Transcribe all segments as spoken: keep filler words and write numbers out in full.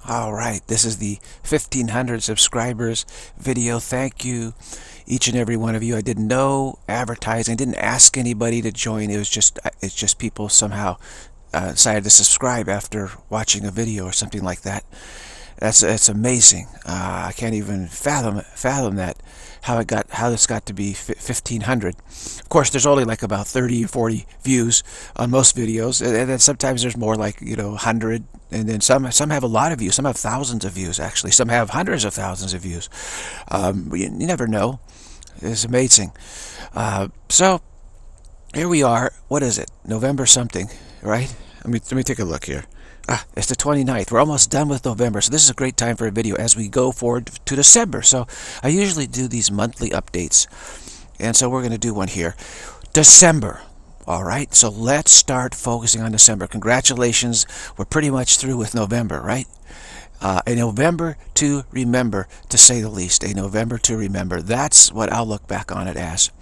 All right, this is the fifteen hundred subscribers video. Thank you, each and every one of you. I did no advertising. I didn't ask anybody to join. It was just it's just people somehow uh, decided to subscribe after watching a video or something like that. That's that's amazing. Uh, I can't even fathom fathom that. How it got how this got to be fifteen hundred. Of course, there's only like about thirty or forty views on most videos, and then sometimes there's more, like, you know, one hundred, and then some some have a lot of views. Some have thousands of views, actually. Some have hundreds of thousands of views. Um, you, you never know. It's amazing. Uh, so here we are. What is it? November something, right? Let me let me take a look here. Ah, it's the twenty-ninth. We're almost done with November, so this is a great time for a video as we go forward to December. So I usually do these monthly updates, and so we're going to do one here. December. All right, so let's start focusing on December. Congratulations. We're pretty much through with November, right? Uh, a November to remember, to say the least. A November to remember. That's what I'll look back on it as.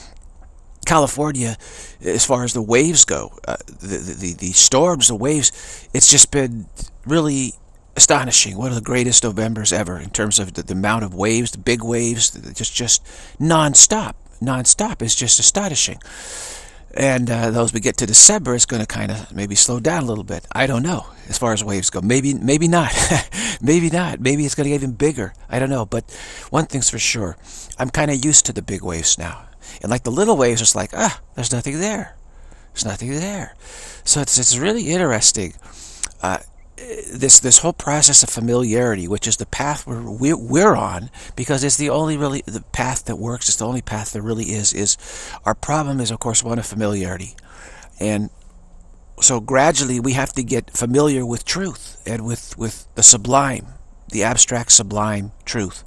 California, as far as the waves go, uh, the, the the storms, the waves, it's just been really astonishing. One of the greatest Novembers ever in terms of the, the amount of waves, the big waves, just just non-stop, non-stop. It's just astonishing. And uh, those we get to December, it's going to kind of maybe slow down a little bit. I don't know as far as waves go. Maybe maybe not. Maybe not. Maybe it's going to get even bigger. I don't know. But one thing's for sure, I'm kind of used to the big waves now. And like the little waves, it's like, ah, there's nothing there. There's nothing there. So it's it's really interesting. Uh, this this whole process of familiarity, which is the path we're we're, we're on, because it's the only really the path that works. It's the only path there really is. Is our problem is, of course, one of familiarity, and so gradually we have to get familiar with truth and with with the sublime, the abstract sublime truth.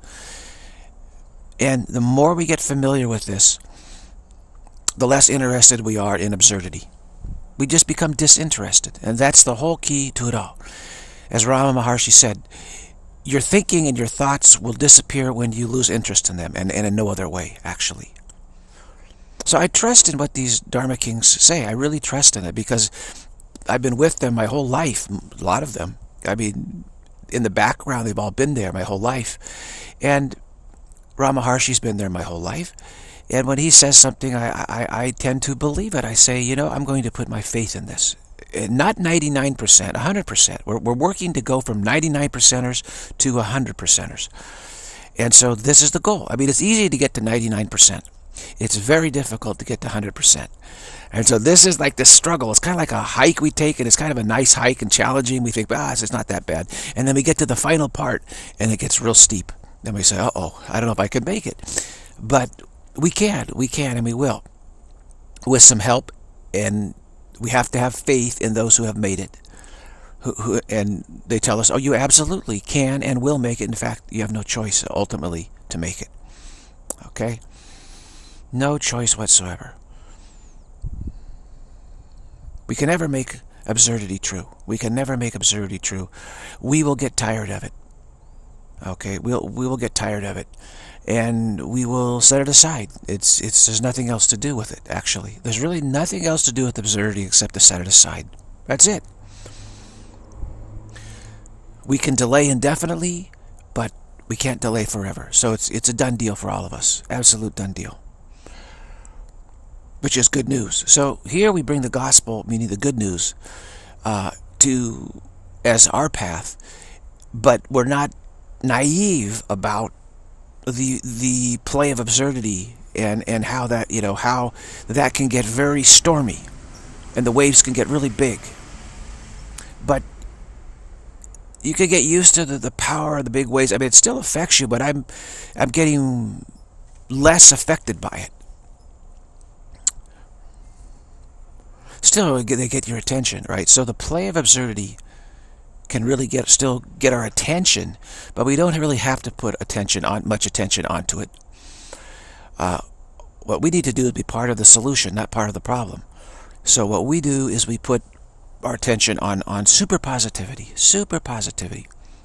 And the more we get familiar with this, the less interested we are in absurdity. We just become disinterested, and that's the whole key to it all. As Rama Maharshi said, your thinking and your thoughts will disappear when you lose interest in them, and, and in no other way, actually. So I trust in what these Dharma kings say. I really trust in it, because I've been with them my whole life, a lot of them. I mean, in the background, they've all been there my whole life. And Rama Maharshi's been there my whole life. And when he says something, I, I, I tend to believe it. I say, you know, I'm going to put my faith in this. Not ninety-nine percent, one hundred percent. We're, we're working to go from ninety-nine percenters to one hundred percenters. And so this is the goal. I mean, it's easy to get to ninety-nine percent. It's very difficult to get to one hundred percent. And so this is like this struggle. It's kind of like a hike we take, and it's kind of a nice hike and challenging. We think, ah, it's not that bad. And then we get to the final part, and it gets real steep. Then we say, uh-oh, I don't know if I can make it. But we can, we can, and we will. With some help, and we have to have faith in those who have made it. Who, who, and they tell us, oh, you absolutely can and will make it. In fact, you have no choice, ultimately, to make it. Okay? No choice whatsoever. We can never make absurdity true. We can never make absurdity true. We will get tired of it. Okay, we'll we will get tired of it, and we will set it aside. It's it's there's nothing else to do with it. Actually, there's really nothing else to do with absurdity except to set it aside. That's it. We can delay indefinitely, but we can't delay forever. So it's it's a done deal for all of us. Absolute done deal. Which is good news. So here we bring the gospel, meaning the good news, uh, to as our path, but we're not naive about the the play of absurdity and and how that you know how that can get very stormy, and the waves can get really big. But you could get used to the, the power of the big waves. I mean, it still affects you, but I'm I'm getting less affected by it. Still, they get your attention, right? So the play of absurdity can really get still get our attention, but we don't really have to put attention on much attention onto it. Uh, what we need to do is be part of the solution, not part of the problem. So what we do is we put our attention on on super positivity, super positivity.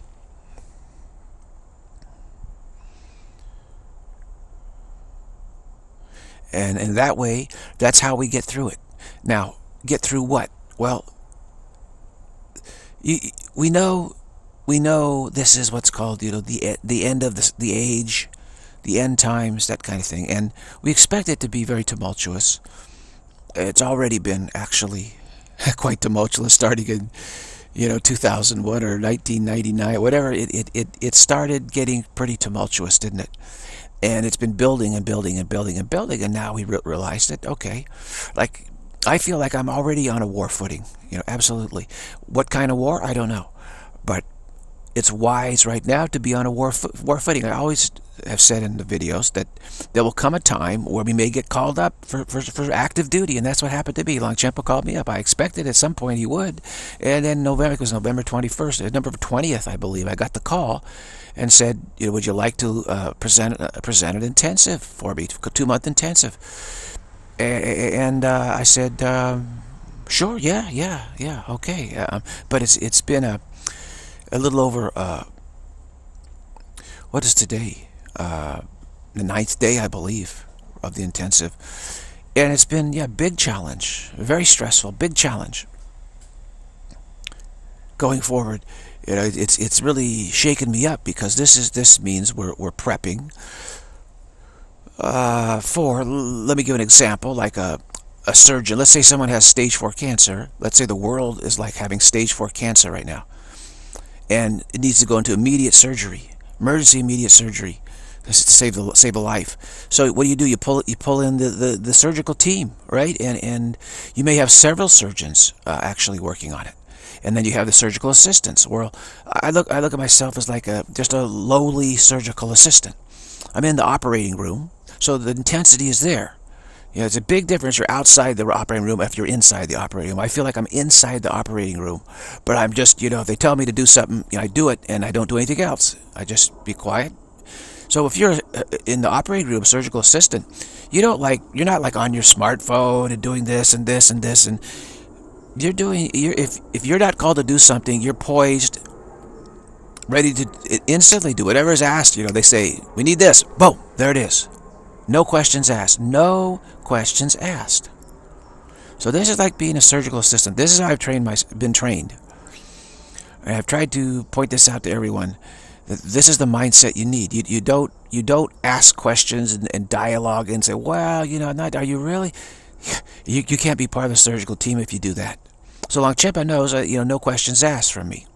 And in that way, that's how we get through it. Now, get through what? Well, you, we know we know this is what's called, you know, the the end of the, the age, the end times, that kind of thing. And we expect it to be very tumultuous. It's already been actually quite tumultuous, starting in, you know, two thousand one or nineteen ninety-nine, whatever. It, it, it, it started getting pretty tumultuous, didn't it? And it's been building and building and building and building, and now we re realized that, okay, like, I feel like I'm already on a war footing, you know, absolutely. What kind of war? I don't know. But it's wise right now to be on a war, fo war footing. I always have said in the videos that there will come a time where we may get called up for, for, for active duty, and that's what happened to me. Longchenpa called me up. I expected at some point he would. And then November, it was November twenty-first, November twentieth, I believe, I got the call and said, you know, would you like to uh, present, uh, present an intensive for me, two-month intensive? And uh, I said, um, sure, yeah, yeah, yeah, okay. Um, but it's it's been a a little over, uh, what is today? Uh, the ninth day, I believe, of the intensive. And it's been, yeah, big challenge, very stressful, big challenge. Going forward, you know, it's it's really shaken me up, because this is this means we're we're prepping uh, for. Let me give an example, like a a surgeon. Let's say someone has stage four cancer. Let's say the world is like having stage four cancer right now, and it needs to go into immediate surgery, emergency immediate surgery, to save the save a life. So what do you do? You pull you pull in the the, the surgical team, right? And and you may have several surgeons uh, actually working on it. And then you have the surgical assistants. Well, I look I look at myself as like a just a lowly surgical assistant. I'm in the operating room, so the intensity is there. You know, it's a big difference. You're outside the operating room if you're inside the operating room. I feel like I'm inside the operating room, but I'm just, you know, if they tell me to do something, you know, I do it, and I don't do anything else. I just be quiet. So if you're in the operating room, surgical assistant, you don't like you're not like on your smartphone and doing this and this and this and. You're doing, you're, if, if you're not called to do something, you're poised, ready to instantly do whatever is asked. You know, they say, we need this. Boom, there it is. No questions asked. No questions asked. So this is like being a surgical assistant. This is how I've trained my, been trained. And I've tried to point this out to everyone. That this is the mindset you need. You, you, don't, you don't ask questions and, and dialogue and say, well, you know, not, are you really? You, you can't be part of the surgical team if you do that. So Longchenpa knows, uh, you know, no questions asked from me.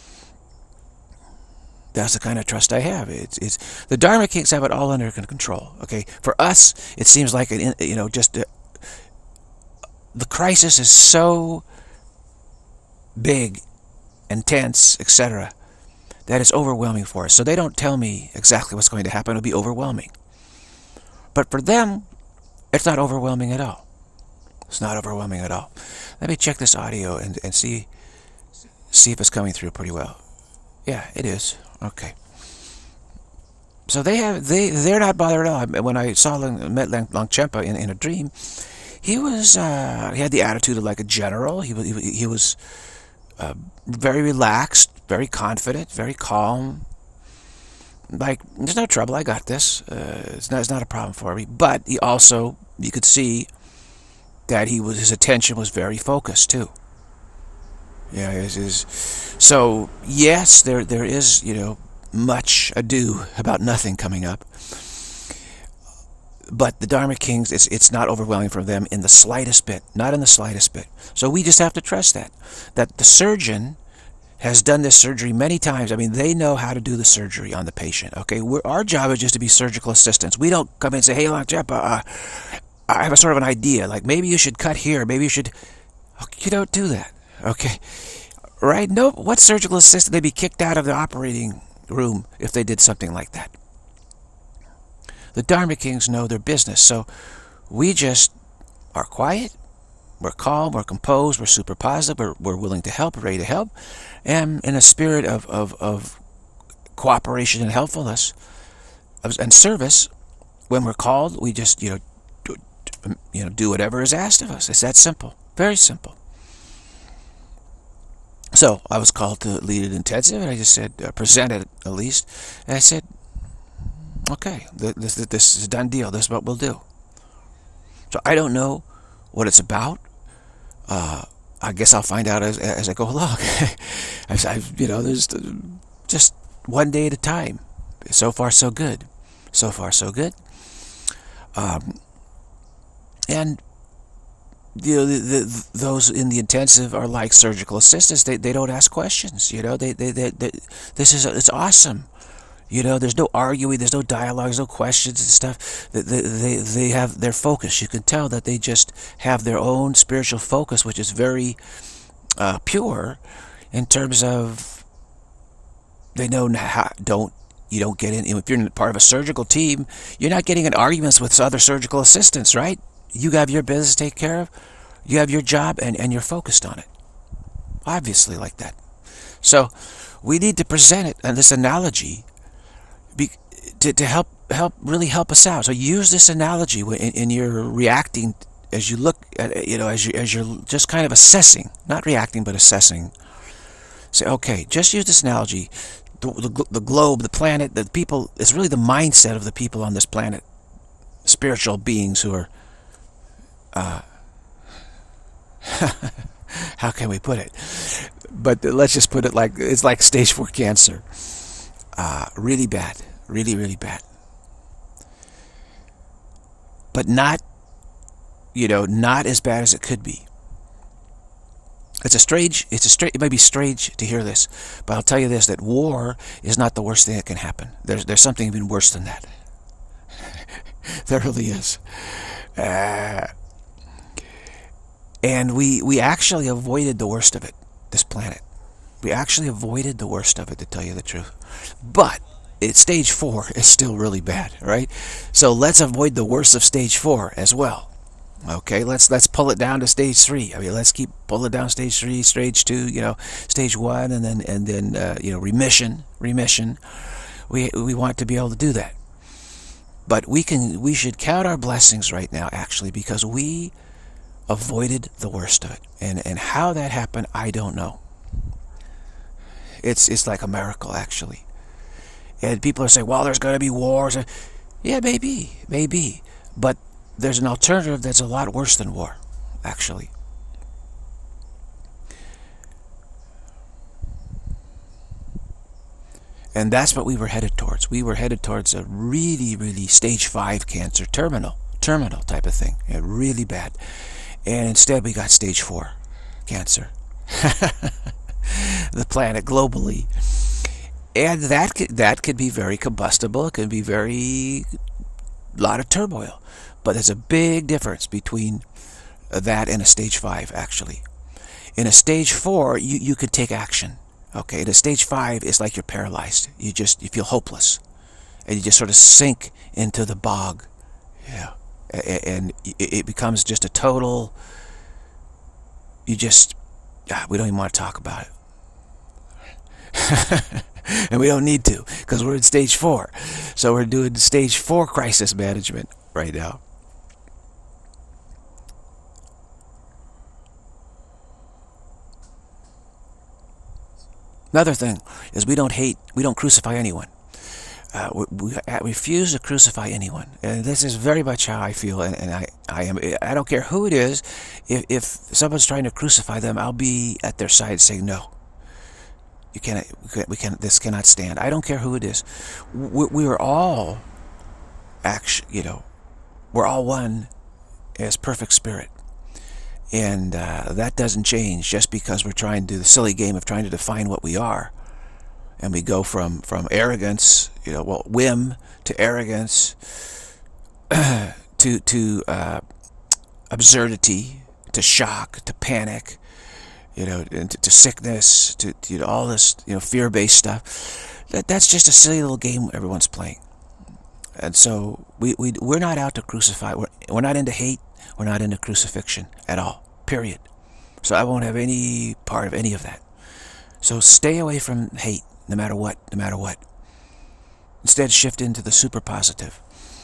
That's the kind of trust I have. It's, it's the Dharma Kings have it all under control. Okay, for us, it seems like an, you know, just a, the crisis is so big, intense, et cetera, that it's overwhelming for us. So they don't tell me exactly what's going to happen. It'll be overwhelming. But for them, it's not overwhelming at all. It's not overwhelming at all. Let me check this audio and, and see see if it's coming through pretty well. Yeah, it is. Okay. So they have they they're not bothered at all. When I saw met Longchenpa in in a dream, he was uh, he had the attitude of like a general. He was he, he was uh, very relaxed, very confident, very calm. Like, there's no trouble. I got this. Uh, it's not it's not a problem for me. But he also, you could see that he was his attention was very focused too. Yeah, his, his, so yes, there there is, you know, much ado about nothing coming up. But the Dharma Kings, it's it's not overwhelming for them in the slightest bit, not in the slightest bit. So we just have to trust that that the surgeon has done this surgery many times. I mean, they know how to do the surgery on the patient. Okay, We're, our job is just to be surgical assistants. We don't come in and say, "Hey, Longchenpa, uh, I have a sort of an idea. Like maybe you should cut here. Maybe you should." You don't do that. Okay, right? No, what surgical assistant? They'd be kicked out of the operating room if they did something like that. The Dharma Kings know their business, so we just are quiet. We're calm, we're composed, we're super positive, we're, we're willing to help, we're ready to help, and in a spirit of, of, of cooperation and helpfulness and service, when we're called, we just, you know, do, you know, do whatever is asked of us. It's that simple, very simple. So I was called to lead an intensive, and I just said, uh, present it at least, and I said, okay, this, this, this is a done deal, this is what we'll do. So I don't know what it's about. Uh, I guess I'll find out as, as I go along. I've, I've, you know, there's just one day at a time. So far, so good. So far, so good. Um, and you know, the, the, those in the intensive are like surgical assistants. They, they don't ask questions. You know, they, they, they, they this is it's awesome. You know, there's no arguing, there's no dialogue, there's no questions and stuff. They, they, they have their focus. You can tell that they just have their own spiritual focus, which is very uh, pure in terms of they know how, don't, you don't get in, if you're part of a surgical team, you're not getting in arguments with other surgical assistants, right? You have your business to take care of, you have your job, and, and you're focused on it. Obviously like that. So we need to present it, and this analogy, Be, to, to help help really help us out. So use this analogy in, in your reacting as you look at, you know, as you as you're just kind of assessing, not reacting but assessing. Say, okay, just use this analogy. The, the, the globe, the planet, the people. It's really the mindset of the people on this planet, spiritual beings who are. Uh, how can we put it? But let's just put it like it's like stage four cancer. Uh, really bad. Really, really bad. But not, you know, not as bad as it could be. It's a strange, it's a strange, it may be strange to hear this, but I'll tell you this, that war is not the worst thing that can happen. There's, there's something even worse than that. There really is. Uh, and we, we actually avoided the worst of it, this planet. We actually avoided the worst of it, to tell you the truth. But it's stage four is still really bad, right? So let's avoid the worst of stage four as well. Okay, let's let's pull it down to stage three. I mean, let's keep pull it down stage three, stage two, you know, stage one, and then and then uh, you know, remission, remission. We we want to be able to do that. But we can we should count our blessings right now, actually, because we avoided the worst of it. And and how that happened, I don't know. It's it's like a miracle, actually. And people are saying, well, there's going to be wars. Yeah, maybe, maybe. But there's an alternative that's a lot worse than war, actually. And that's what we were headed towards. We were headed towards a really, really stage five cancer, terminal, terminal type of thing. Yeah, really bad. And instead we got stage four cancer. The planet globally. And that could, that could be very combustible. It could be very, lot of turmoil. But there's a big difference between that and a stage five, actually. In a stage four, you, you could take action. Okay, in a stage five, it's like you're paralyzed. You just, you feel hopeless. And you just sort of sink into the bog. Yeah. And it becomes just a total, you just, we don't even want to talk about it. And we don't need to, because we're in stage four. So we're doing stage four crisis management right now. Another thing is we don't hate, we don't crucify anyone. Uh, we, we refuse to crucify anyone. And this is very much how I feel, and, and I, I am. I don't care who it is. If, if someone's trying to crucify them, I'll be at their side saying, no. You cannot, we can't, we can't, this cannot stand. I don't care who it is. We, we are all, actually, you know, we're all one as perfect spirit. And uh, that doesn't change just because we're trying to do the silly game of trying to define what we are. And we go from, from arrogance, you know, well, whim to arrogance, to, to uh, absurdity, to shock, to panic, you know, to, to sickness, to, to you know, all this, you know, fear-based stuff. That, that's just a silly little game everyone's playing. And so we, we, we're not out to crucify. We're, we're not into hate. We're not into crucifixion at all, period. So I won't have any part of any of that. So stay away from hate, no matter what, no matter what. Instead, shift into the super positive.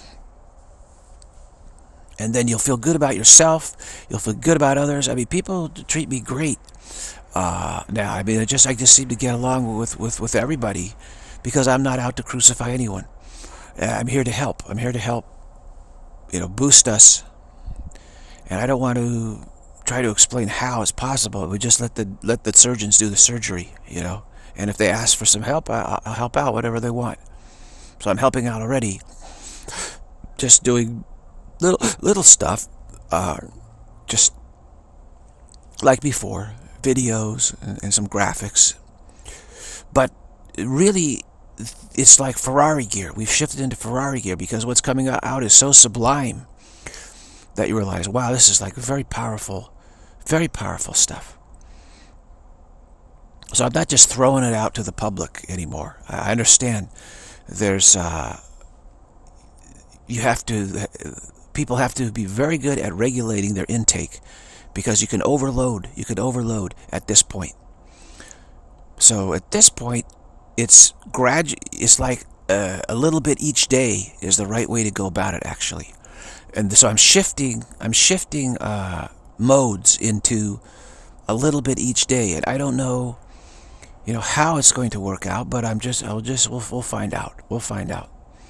And then you'll feel good about yourself. You'll feel good about others. I mean, people treat me great. Uh, now, I mean, I just, I just seem to get along with, with, with everybody because I'm not out to crucify anyone. I'm here to help. I'm here to help, you know, boost us. And I don't want to try to explain how it's possible. We just let the let the surgeons do the surgery, you know. And if they ask for some help, I, I'll help out whatever they want. So I'm helping out already, just doing little little stuff, uh, just like before, videos and, and some graphics. But really, it's like Ferrari gear. We've shifted into Ferrari gear because what's coming out is so sublime that you realize, wow, this is like very powerful, very powerful stuff. So I'm not just throwing it out to the public anymore. I understand there's, uh, you have to, people have to be very good at regulating their intake because you can overload, you can overload at this point. So at this point, it's gradu it's like uh, a little bit each day is the right way to go about it, actually. And so I'm shifting, I'm shifting uh, modes into a little bit each day, and I don't know, you know, how it's going to work out, but I'm just, I'll just, we'll, we'll find out. We'll find out.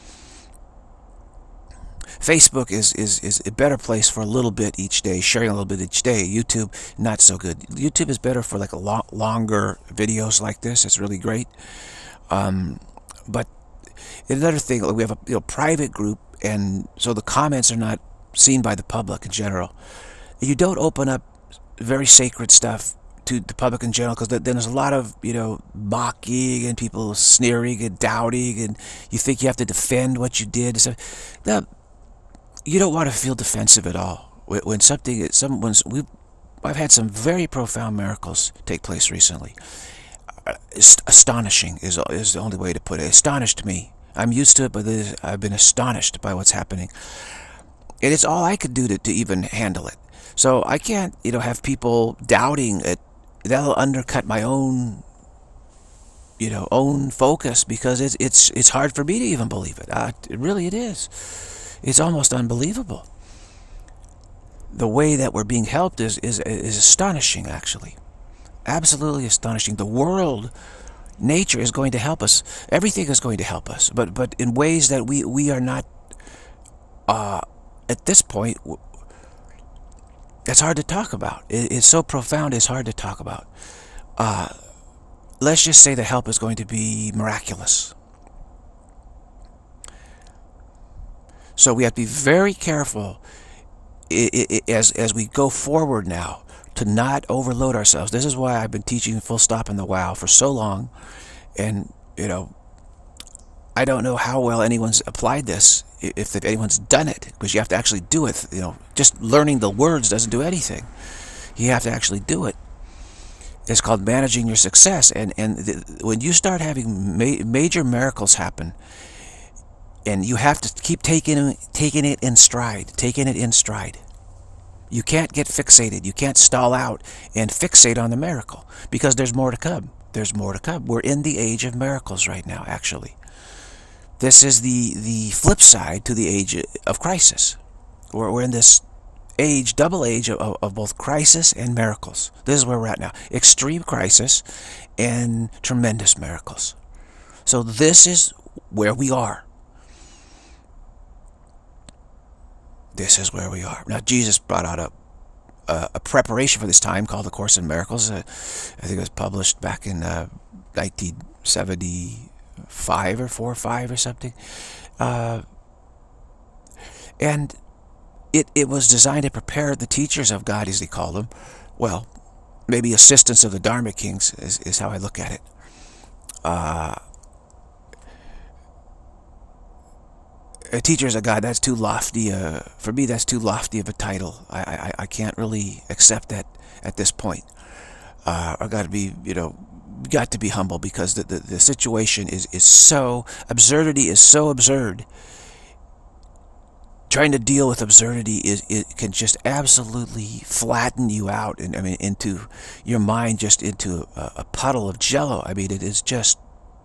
Facebook is, is, is a better place for a little bit each day, sharing a little bit each day. YouTube, not so good. YouTube is better for like a lot longer videos like this. It's really great. Um, but another thing, we have a you know, private group, and so the comments are not seen by the public in general. You don't open up very sacred stuff to the public in general, because then there's a lot of, you know, mocking and people sneering and doubting, and you think you have to defend what you did. So, now, you don't want to feel defensive at all. When something, someone's, we've, I've had some very profound miracles take place recently. Astonishing is is the only way to put it. It astonished me. I'm used to it, but is, I've been astonished by what's happening. And it's all I could do to, to even handle it. So I can't, you know, have people doubting it. That'll undercut my own, you know, own focus, because it's it's it's hard for me to even believe it. Uh, it really it is. It's almost unbelievable. The way that we're being helped is is is astonishing, actually. Absolutely astonishing. The world, nature is going to help us. Everything is going to help us, but but in ways that we we are not. Uh, at this point, it's hard to talk about. It, it's so profound. It's hard to talk about. Uh, let's just say the help is going to be miraculous. So we have to be very careful it, it, as as we go forward now, to not overload ourselves. This is why I've been teaching full stop in the wow for so long. And, you know, I don't know how well anyone's applied this, if anyone's done it, because you have to actually do it. You know, just learning the words doesn't do anything. You have to actually do it. It's called managing your success. And, and the, when you start having ma major miracles happen, and you have to keep taking, taking it in stride, taking it in stride. You can't get fixated. You can't stall out and fixate on the miracle, because there's more to come. There's more to come. We're in the age of miracles right now, actually. This is the, the flip side to the age of crisis. We're, we're in this age, double age of, of both crisis and miracles. This is where we're at now. Extreme crisis and tremendous miracles. So this is where we are. This is where we are. Now, Jesus brought out a, a, a preparation for this time called The Course in Miracles. Uh, I think it was published back in uh, nineteen seventy-five or four or five or something. Uh, and it, it was designed to prepare the teachers of God, as they call them. Well, maybe assistants of the Dharma kings is, is how I look at it. Uh, Teachers of God, that's too lofty. Uh, for me, that's too lofty of a title. I, I, I can't really accept that at this point. Uh, I got to be, you know, got to be humble, because the, the, the situation is, is so, absurdity is so absurd. Trying to deal with absurdity is, it can just absolutely flatten you out, and I mean, into your mind, just into a, a puddle of jello. I mean, it is just.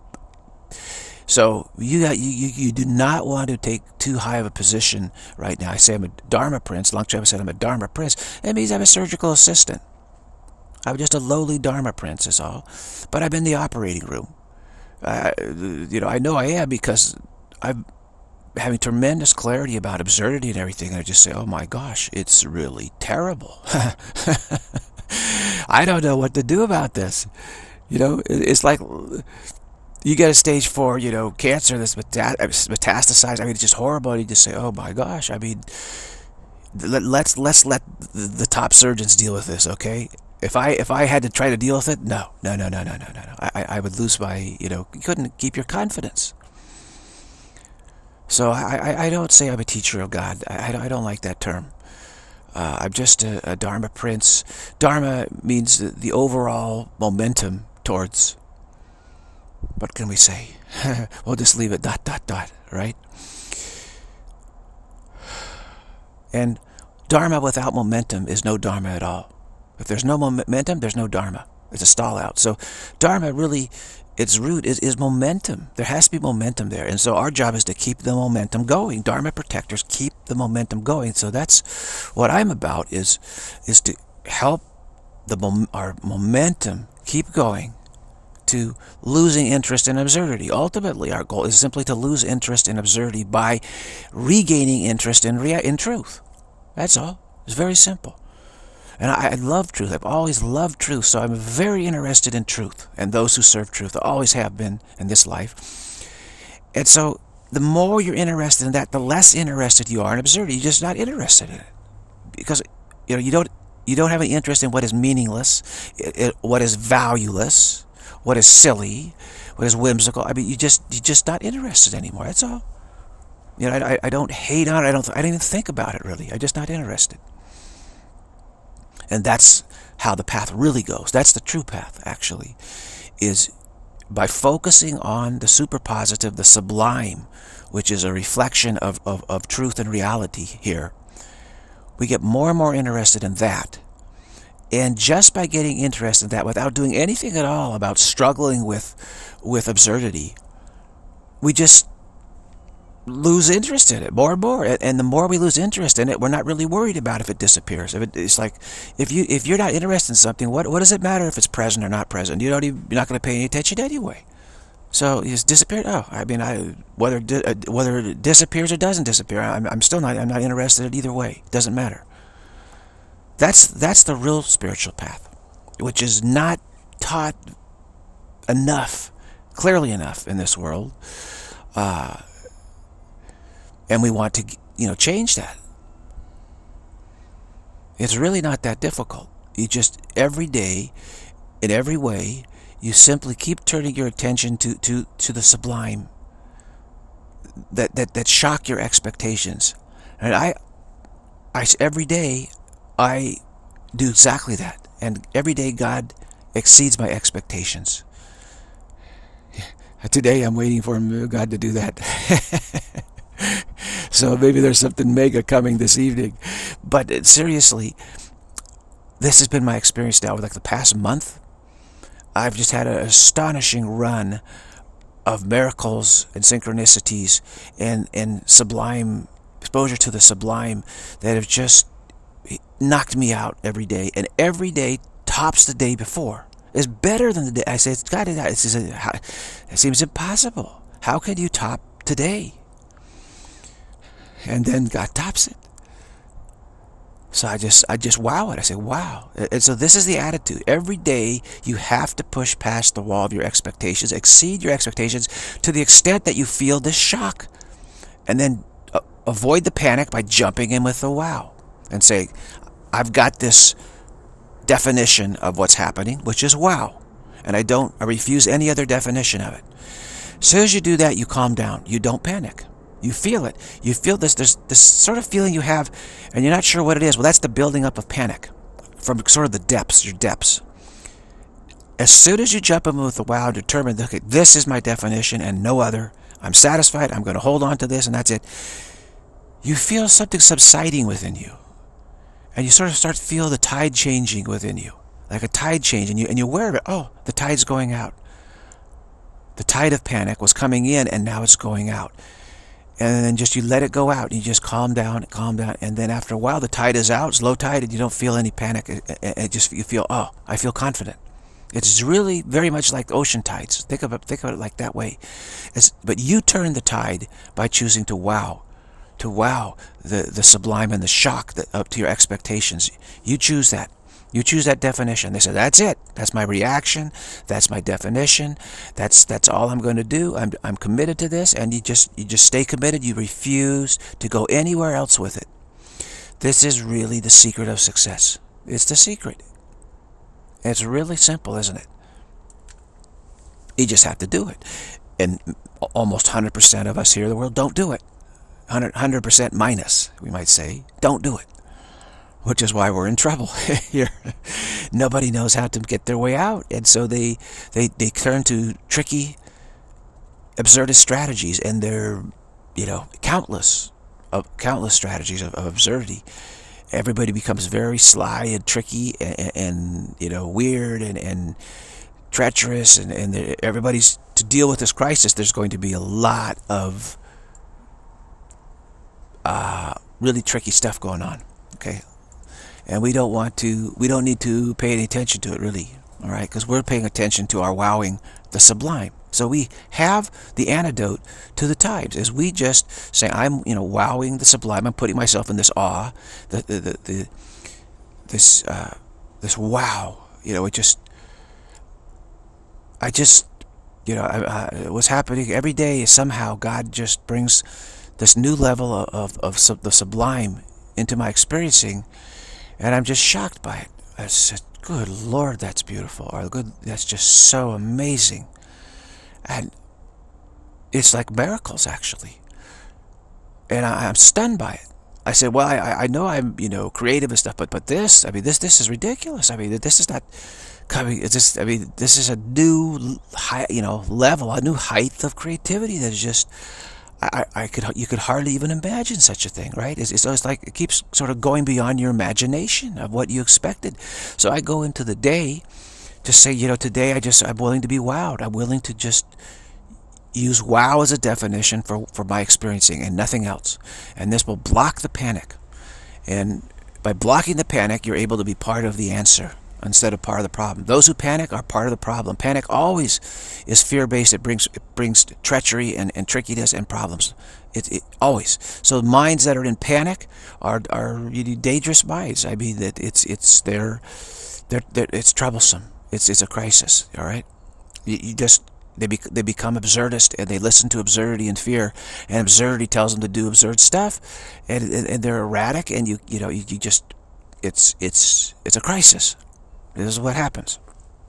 So you, got, you you you do not want to take too high of a position right now. I say I'm a Dharma prince. Long time I said I'm a Dharma prince. That means I'm a surgical assistant. I'm just a lowly Dharma prince, is all. But I'm in the operating room. I, you know, I know I am, because I've having tremendous clarity about absurdity and everything, and I just say, oh my gosh, it's really terrible. I don't know what to do about this. You know, it's like you get a stage four, you know, cancer that's metastasized. I mean, it's just horrible. And you just say, oh my gosh. I mean, let's let's let the top surgeons deal with this, okay? If I if I had to try to deal with it, no, no, no, no, no, no, no. I I would lose my, you know, you couldn't keep your confidence. So I I, I don't say I'm a teacher of God. I I don't like that term. Uh, I'm just a, a Dharma prince. Dharma means the, the overall momentum towards. What can we say? We'll just leave it dot dot dot, right? And Dharma without momentum is no Dharma at all. If there's no momentum, there's no Dharma. It's a stall out. So Dharma really, its root is, is momentum. There has to be momentum there. And so our job is to keep the momentum going. Dharma protectors keep the momentum going. So that's what I'm about, is, is to help the mom our momentum keep going, to losing interest in absurdity. Ultimately, our goal is simply to lose interest in absurdity by regaining interest in rea in truth. That's all. It's very simple. And I, I love truth. I've always loved truth, so I'm very interested in truth and those who serve truth. I always have been in this life. And so the more you're interested in that, the less interested you are in absurdity. You're just not interested in it. Because you know, you don't you don't have any interest in what is meaningless, it, it, what is valueless, what is silly, what is whimsical. I mean, you just you're just not interested anymore. That's all. You know, I, I don't hate on it. I don't I don't even think about it really. I'm just not interested. And that's how the path really goes. That's the true path, actually, is by focusing on the superpositive, the sublime, which is a reflection of, of, of truth and reality here. We get more and more interested in that. And just by getting interested in that, without doing anything at all about struggling with, with absurdity, we just lose interest in it more and more. And the more we lose interest in it, we're not really worried about if it disappears. If it, it's like, if you if you're not interested in something, what what does it matter if it's present or not present? You don't even, you're not going to pay any attention anyway. So it's disappeared. Oh, I mean, I whether whether it disappears or doesn't disappear, I'm I'm still not I'm not interested in either way. It doesn't matter. That's that's the real spiritual path, which is not taught enough, clearly enough in this world. Uh, And we want to, you know, change that. It's really not that difficult. You just, every day, in every way, you simply keep turning your attention to, to, to the sublime that, that, that shock your expectations. And I, I, every day, I do exactly that. And every day, God exceeds my expectations. Today, I'm waiting for God to do that. So maybe there's something mega coming this evening. But uh, seriously, this has been my experience now. Like the past month, I've just had an astonishing run of miracles and synchronicities and, and sublime, exposure to the sublime that have just knocked me out every day. And every day tops the day before. It's better than the day. I say, it's got to, it's, it seems impossible. How can you top today? And then God tops it. So I just, I just wow it. I say, wow. And so this is the attitude. Every day you have to push past the wall of your expectations, exceed your expectations to the extent that you feel this shock. And then uh, avoid the panic by jumping in with the wow. And say, I've got this definition of what's happening, which is wow. And I don't, I refuse any other definition of it. As soon as you do that, you calm down. You don't panic. You feel it. You feel this, there's this sort of feeling you have, and you're not sure what it is. Well, that's the building up of panic from sort of the depths, your depths. As soon as you jump in with the wow, determined, okay, this is my definition and no other. I'm satisfied. I'm going to hold on to this, and that's it. You feel something subsiding within you. And you sort of start to feel the tide changing within you. Like a tide change, and, you, and you're aware of it. Oh, the tide's going out. The tide of panic was coming in, and now it's going out. And then just you let it go out, and you just calm down, calm down, and then after a while the tide is out, it's low tide, and you don't feel any panic. It, it, it just you feel, oh, I feel confident. It's really very much like ocean tides. Think of it, think of it like that way. It's, but you turn the tide by choosing to wow, to wow the, the sublime and the shock that, up to your expectations. You choose that. You choose that definition. They say, that's it. That's my reaction. That's my definition. That's that's all I'm going to do. I'm, I'm committed to this. And you just, you just stay committed. You refuse to go anywhere else with it. This is really the secret of success. It's the secret. It's really simple, isn't it? You just have to do it. And almost one hundred percent of us here in the world don't do it. one hundred percent minus, we might say, don't do it. Which is why we're in trouble here. Nobody knows how to get their way out. And so they, they, they turn to tricky, absurdist strategies. And they're, you know, countless, of countless strategies of, of absurdity. Everybody becomes very sly and tricky and, and you know, weird and, and treacherous. And, and everybody's, to deal with this crisis, there's going to be a lot of uh, really tricky stuff going on. Okay. And we don't want to, we don't need to pay any attention to it, really. All right. Because we're paying attention to our wowing the sublime. So we have the antidote to the tides, as we just say, I'm, you know, wowing the sublime. I'm putting myself in this awe, the, the, the, the this, uh, this wow. You know, it just, I just, you know, I, I, what's happening every day is somehow God just brings this new level of, of, of sub, the sublime into my experiencing, and I'm just shocked by it. I said, good Lord, that's beautiful, or good, that's just so amazing. And it's like miracles, actually. And I, I'm stunned by it. I said, well, I, I know I'm, you know, creative and stuff, but but this, I mean, this this is ridiculous. I mean, this is not coming. It's just, I mean, this is a new, high, you know, level, a new height of creativity that is just, I, I could, you could hardly even imagine such a thing, right? It's, it's always like it keeps sort of going beyond your imagination of what you expected. So I go into the day to say, you know, today I just, I'm willing to be wowed. I'm willing to just use wow as a definition for, for my experiencing and nothing else. And this will block the panic. And by blocking the panic, you're able to be part of the answer instead of part of the problem. Those who panic are part of the problem. Panic always is fear-based. It brings, it brings treachery and, and trickiness and problems. It, it always. So minds that are in panic are, are really dangerous minds. I mean, that it's, it's, they're, they're, they're, it's troublesome. It's, it's a crisis, all right? You, you just, they, bec they become absurdist, and they listen to absurdity and fear, and absurdity tells them to do absurd stuff, and, and, and they're erratic, and you, you know, you, you just, it's, it's, it's a crisis. This is what happens.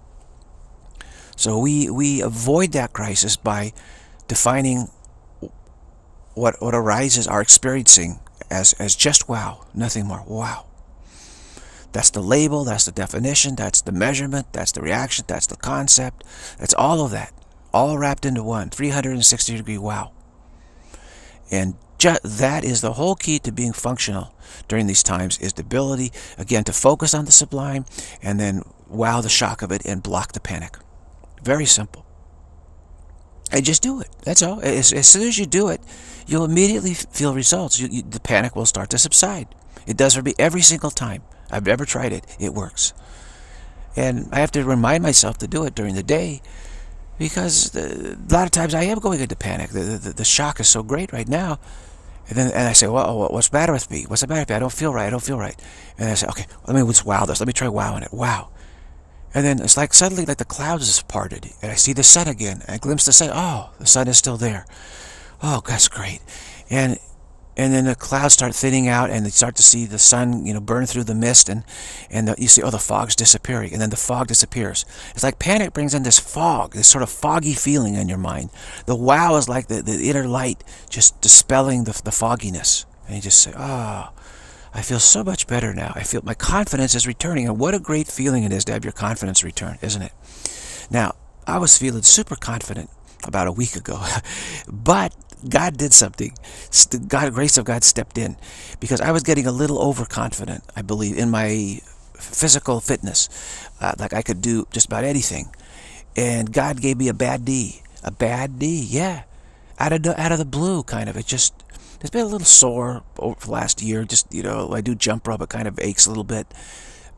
So we, we avoid that crisis by defining what, what arises, our experiencing, as, as just wow, nothing more, wow. That's the label, that's the definition, that's the measurement, that's the reaction, that's the concept. That's all of that, all wrapped into one, three hundred sixty degree wow. And that is the whole key to being functional during these times, is the ability, again, to focus on the sublime and then wow the shock of it and block the panic. Very simple. And just do it. That's all. As, as soon as you do it, you'll immediately feel results. You, you, the panic will start to subside. It does for me every single time I've ever tried it. It works. And I have to remind myself to do it during the day, because the, a lot of times I am going into panic. The, the, the shock is so great right now. And then and I say, well, what's the matter with me? What's the matter with me? I don't feel right. I don't feel right. And I say, okay, let me just wow this. Let me try wowing it. Wow. And then it's like suddenly like the clouds is parted, and I see the sun again. And I glimpse the sun. Oh, the sun is still there. Oh, that's great. And and then the clouds start thinning out, and you start to see the sun, you know, burn through the mist, and and the, you see, oh, the fog's disappearing, and then the fog disappears. It's like panic brings in this fog, this sort of foggy feeling in your mind. The wow is like the, the inner light just dispelling the, the fogginess, and you just say, oh, I feel so much better now. I feel my confidence is returning, and what a great feeling it is to have your confidence return, isn't it? Now, I was feeling super confident about a week ago, but God did something. God, the grace of God stepped in, because I was getting a little overconfident, I believe, in my physical fitness, uh, like I could do just about anything. And God gave me a bad knee, a bad knee, yeah, out of the, out of the blue, kind of. It just, it's been a little sore over the last year. Just, you know, I do jump rope, it kind of aches a little bit.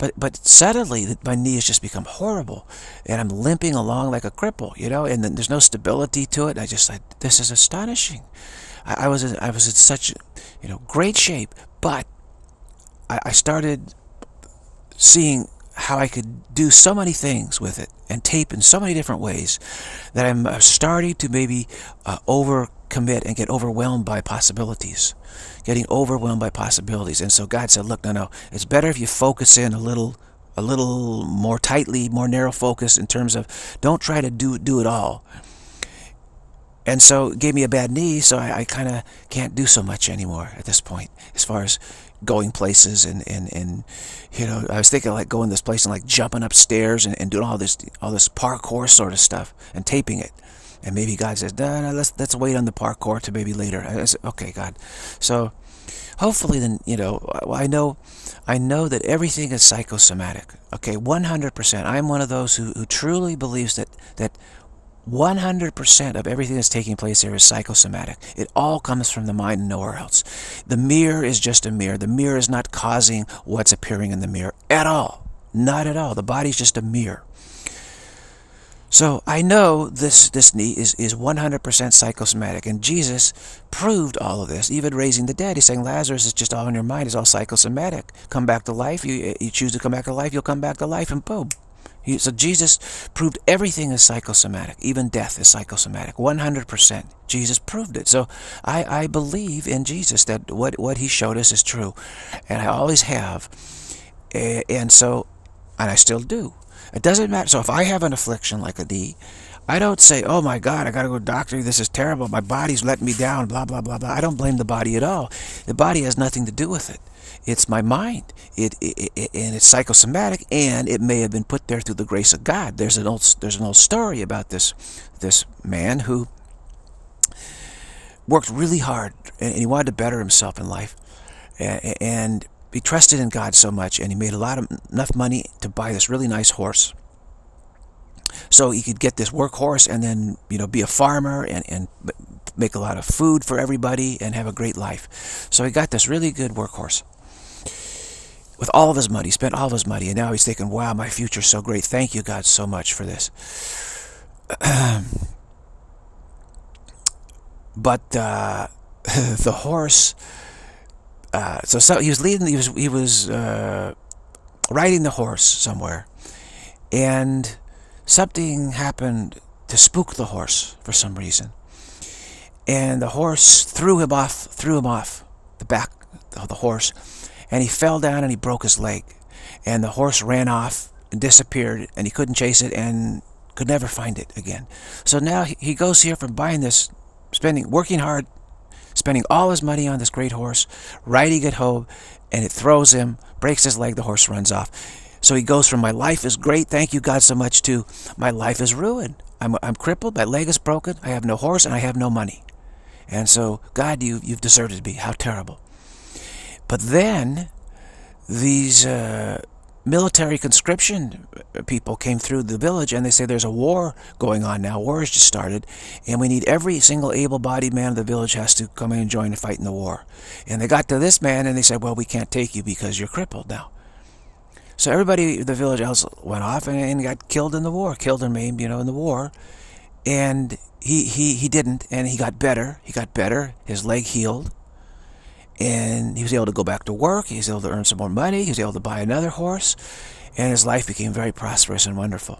But but suddenly my knee has just become horrible, and I'm limping along like a cripple, you know, and then there's no stability to it. And I just like, this is astonishing. I, I was in, I was in such, you know, great shape, but I, I started seeing how I could do so many things with it and tape in so many different ways that I'm starting to maybe uh, overcommit and get overwhelmed by possibilities. Getting overwhelmed by possibilities. And so God said, look, no, no, it's better if you focus in a little a little more tightly, more narrow focus in terms of don't try to do, do it all. And so it gave me a bad knee, so I, I kind of can't do so much anymore at this point as far as going places and, and, and you know, I was thinking like going this place and like jumping upstairs and, and doing all this all this parkour sort of stuff and taping it. And maybe God says, no, no, let's, let's wait on the parkour to maybe later. I said, okay, God. So hopefully then, you know, I know I know that everything is psychosomatic. Okay, one hundred percent. I'm one of those who, who truly believes that, that one hundred percent of everything that's taking place here is psychosomatic. It all comes from the mind and nowhere else. The mirror is just a mirror. The mirror is not causing what's appearing in the mirror at all. Not at all. The body's just a mirror. So I know this, this knee is, is one hundred percent psychosomatic, and Jesus proved all of this, even raising the dead. He's saying Lazarus is just all in your mind, it's all psychosomatic. Come back to life, you, you choose to come back to life, you'll come back to life, and boom. He, so Jesus proved everything is psychosomatic, even death is psychosomatic, one hundred percent. Jesus proved it. So I, I believe in Jesus that what, what he showed us is true, and I always have, and so, and I still do. It doesn't matter. So if I have an affliction like a knee, I don't say, oh my God, I got to go to the doctor, this is terrible, my body's letting me down, blah, blah, blah, blah. I don't blame the body at all. The body has nothing to do with it. It's my mind. It, it, it and it's psychosomatic, and it may have been put there through the grace of God. There's an old there's an old story about this this man who worked really hard, and he wanted to better himself in life, and, and he trusted in God so much, and he made a lot of enough money to buy this really nice horse, so he could get this work horse and then, you know, be a farmer and and make a lot of food for everybody and have a great life. So he got this really good work horse with all of his money, spent all of his money, and now he's thinking, wow, my future's so great. Thank you, God, so much for this. But uh, the horse, uh, so, so he was leading, he was, he was uh, riding the horse somewhere, and something happened to spook the horse for some reason. And the horse threw him off, threw him off the back of the horse, and he fell down and he broke his leg. And the horse ran off and disappeared, and he couldn't chase it and could never find it again. So now he goes here from buying this, spending, working hard, spending all his money on this great horse, riding it home, and it throws him, breaks his leg, the horse runs off. So he goes from my life is great, thank you God so much, to my life is ruined. I'm, I'm crippled, my leg is broken, I have no horse, and I have no money. And so, God, you, you've deserted me. How terrible. But then, these uh, military conscription people came through the village, and they say there's a war going on now. War has just started, and we need every single able-bodied man of the village has to come in and join the fight in the war. And they got to this man, and they said, well, we can't take you because you're crippled now. So everybody in the village else went off and, and got killed in the war, killed and maimed, you know, in the war. And he, he, he didn't, and he got better. He got better. His leg healed. And he was able to go back to work. He was able to earn some more money. He was able to buy another horse. And his life became very prosperous and wonderful.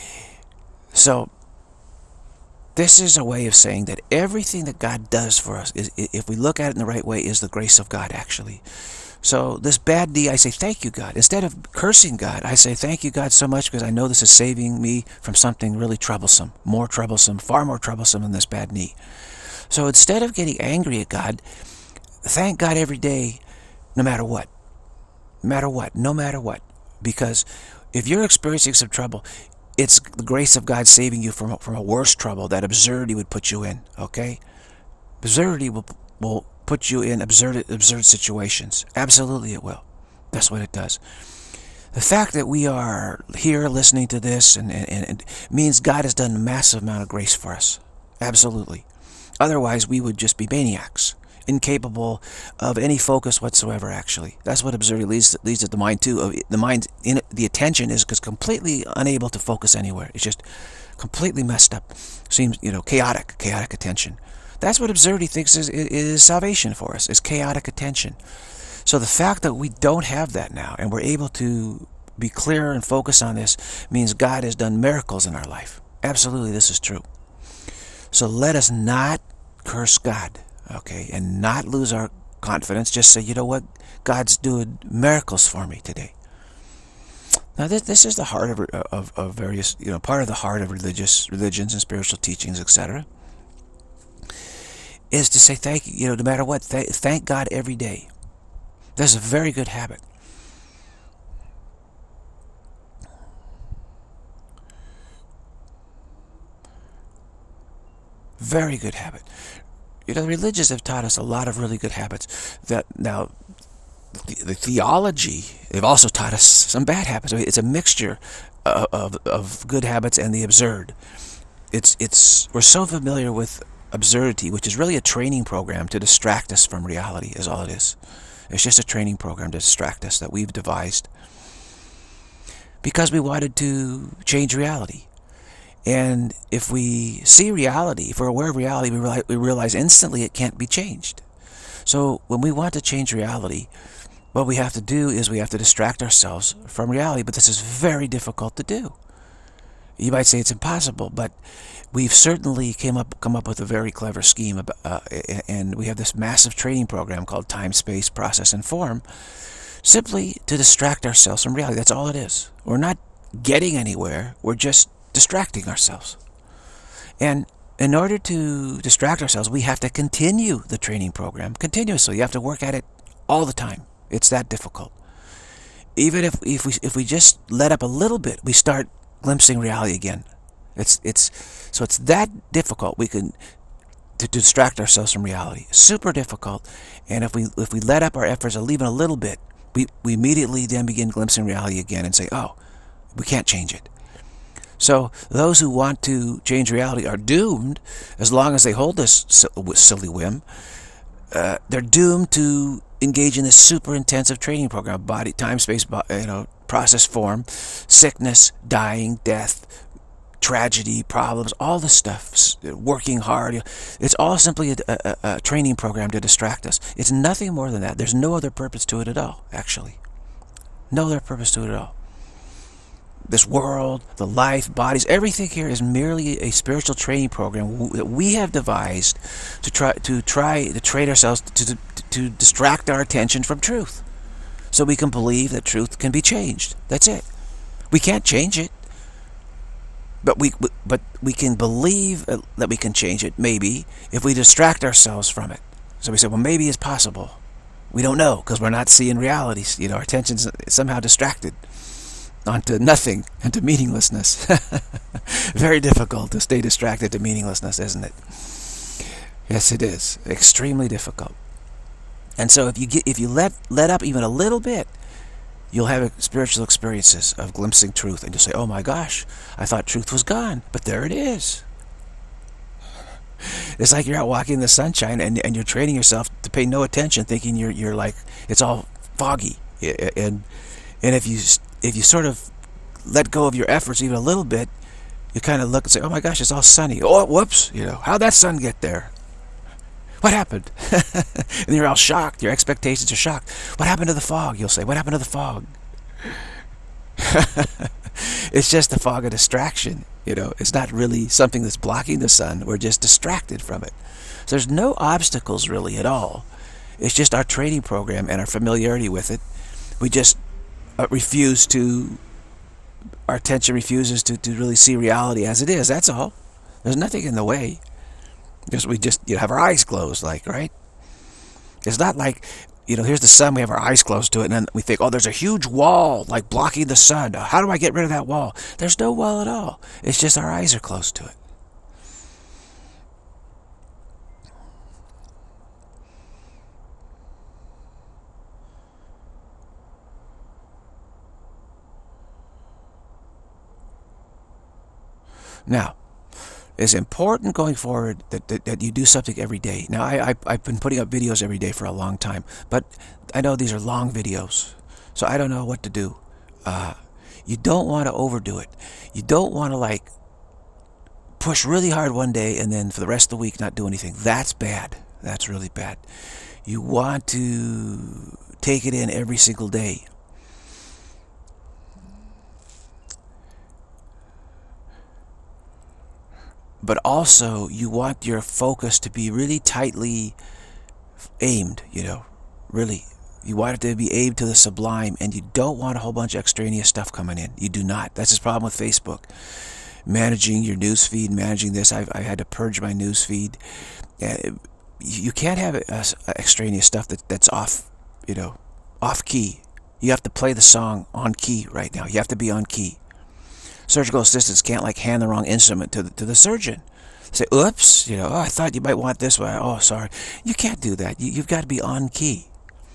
So, this is a way of saying that everything that God does for us, is, if we look at it in the right way, is the grace of God, actually. So this bad knee, I say, thank you, God. Instead of cursing God, I say, thank you, God, so much, because I know this is saving me from something really troublesome, more troublesome, far more troublesome than this bad knee. So instead of getting angry at God, thank God every day, no matter what. No matter what, no matter what. Because if you're experiencing some trouble, it's the grace of God saving you from, from a worse trouble that absurdity would put you in, okay? Absurdity will, will put you in absurd, absurd situations. Absolutely it will. That's what it does. The fact that we are here listening to this and, and, and means God has done a massive amount of grace for us. Absolutely. Otherwise, we would just be maniacs. incapable of any focus whatsoever, actually. That's what absurdity leads, leads to the mind to. The mind, in the attention is completely unable to focus anywhere. It's just completely messed up. Seems, you know, chaotic, chaotic attention. That's what absurdity thinks is, is salvation for us, is chaotic attention. So the fact that we don't have that now, and we're able to be clear and focus on this, means God has done miracles in our life. Absolutely, this is true. So let us not curse God, okay, and not lose our confidence. Just say, you know what, God's doing miracles for me today. Now, this this is the heart of of, of various, you know, part of the heart of religious religions and spiritual teachings, et cetera, is to say thank you, you know, no matter what, th thank God every day. That's a very good habit. Very good habit. You know, the religions have taught us a lot of really good habits. That now, the, the theology, they've also taught us some bad habits. It's a mixture of, of, of good habits and the absurd. It's it's we're so familiar with absurdity, which is really a training program to distract us from reality, is all it is. It's just a training program to distract us that we've devised because we wanted to change reality. And if we see reality, if we're aware of reality, we realize, we realize instantly it can't be changed. So when we want to change reality, what we have to do is we have to distract ourselves from reality. But this is very difficult to do. You might say it's impossible, but we've certainly came up, come up with a very clever scheme. About, uh, and we have this massive training program called Time, Space, Process, and Form, simply to distract ourselves from reality. That's all it is. We're not getting anywhere. We're just distracting ourselves. And in order to distract ourselves, we have to continue the training program continuously. You have to work at it all the time. It's that difficult. Even if if we if we just let up a little bit, we start glimpsing reality again. It's it's so it's that difficult. We can to distract ourselves from reality. Super difficult. And if we if we let up our efforts or even a little bit, we we immediately then begin glimpsing reality again and say, oh, we can't change it. So those who want to change reality are doomed, as long as they hold this silly whim. Uh, they're doomed to engage in this super intensive training program: body, time, space, you know, process, form, sickness, dying, death, tragedy, problems, all this stuff. Working hard. It's all simply a, a, a training program to distract us. It's nothing more than that. There's no other purpose to it at all. Actually, no other purpose to it at all. This world, the life, bodies, everything here is merely a spiritual training program that we have devised to try to try to train ourselves to, to, to distract our attention from truth, so we can believe that truth can be changed. That's it. We can't change it, but we but we can believe that we can change it, maybe, if we distract ourselves from it. So we say, well, maybe it's possible. We don't know because we're not seeing reality. You know, our attention's somehow distracted onto nothing and to meaninglessness. Very difficult to stay distracted to meaninglessness, isn't it? Yes, it is. Extremely difficult. And so if you get if you let let up even a little bit, you'll have spiritual experiences of glimpsing truth, and you'll say, oh my gosh, I thought truth was gone, but there it is. It's like you're out walking in the sunshine and, and you're training yourself to pay no attention, thinking you're you're like it's all foggy. And and if you if you sort of let go of your efforts even a little bit, you kind of look and say, oh my gosh, it's all sunny. Oh, whoops, you know, how'd that sun get there? What happened? And you're all shocked. Your expectations are shocked. What happened to the fog? You'll say, what happened to the fog? It's just a fog of distraction. You know, it's not really something that's blocking the sun. We're just distracted from it. So there's no obstacles really at all. It's just our training program and our familiarity with it. We just uh, refuse to, our attention refuses to, to really see reality as it is. That's all. There's nothing in the way. Because we just, you know, have our eyes closed, like, right? It's not like, you know, here's the sun, we have our eyes closed to it, and then we think, oh, there's a huge wall, like, blocking the sun. How do I get rid of that wall? There's no wall at all. It's just our eyes are closed to it. Now, It's important going forward that, that, that you do something every day. Now, I, I, I've been putting up videos every day for a long time, but I know these are long videos, so I don't know what to do. Uh, you don't want to overdo it. You don't want to, like, push really hard one day and then for the rest of the week not do anything. That's bad. That's really bad. You want to take it in every single day. But also, you want your focus to be really tightly aimed, you know, really. You want it to be aimed to the sublime, and you don't want a whole bunch of extraneous stuff coming in. You do not. That's the problem with Facebook. Managing your news feed, managing this, I've, I had to purge my news feed. And you can't have uh, extraneous stuff that, that's off, you know, off key. You have to play the song on key right now. You have to be on key. Surgical assistants can't, like, hand the wrong instrument to the, to the surgeon. Say, oops, you know, oh, I thought you might want this one. Oh, sorry. You can't do that. You, you've got to be on key.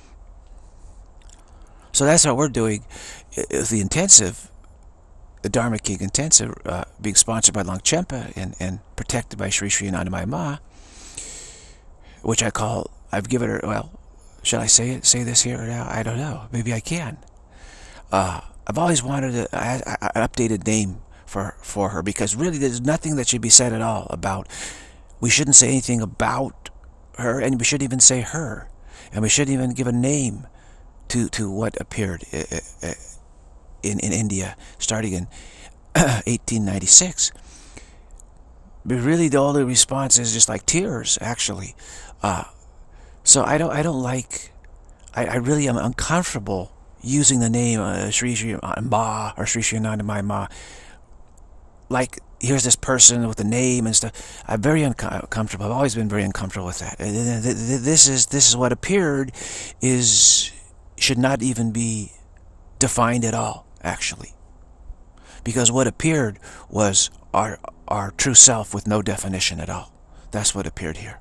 So that's what we're doing with the intensive, the Dharma King Intensive, uh, being sponsored by Longchenpa and, and protected by Sri Sri Anandamayi Ma, which I call, I've given her, well, should I say it, say this here or now? I don't know. Maybe I can. Uh, I've always wanted a, a, a, an updated name for, for her, because really there's nothing that should be said at all about, we shouldn't say anything about her, and we shouldn't even say her, and we shouldn't even give a name to, to what appeared in, in India starting in eighteen ninety-six. But really the only response is just like tears, actually. Uh, so I don't, I don't like, I, I really am uncomfortable using the name uh, Sri Sri Ma or Sri Sri Anandamayi Ma. Like, here's this person with a name and stuff. I'm very uncomfortable. I've always been very uncomfortable with that. This is this is what appeared is should not even be defined at all, actually, because what appeared was our our true self with no definition at all. That's what appeared here.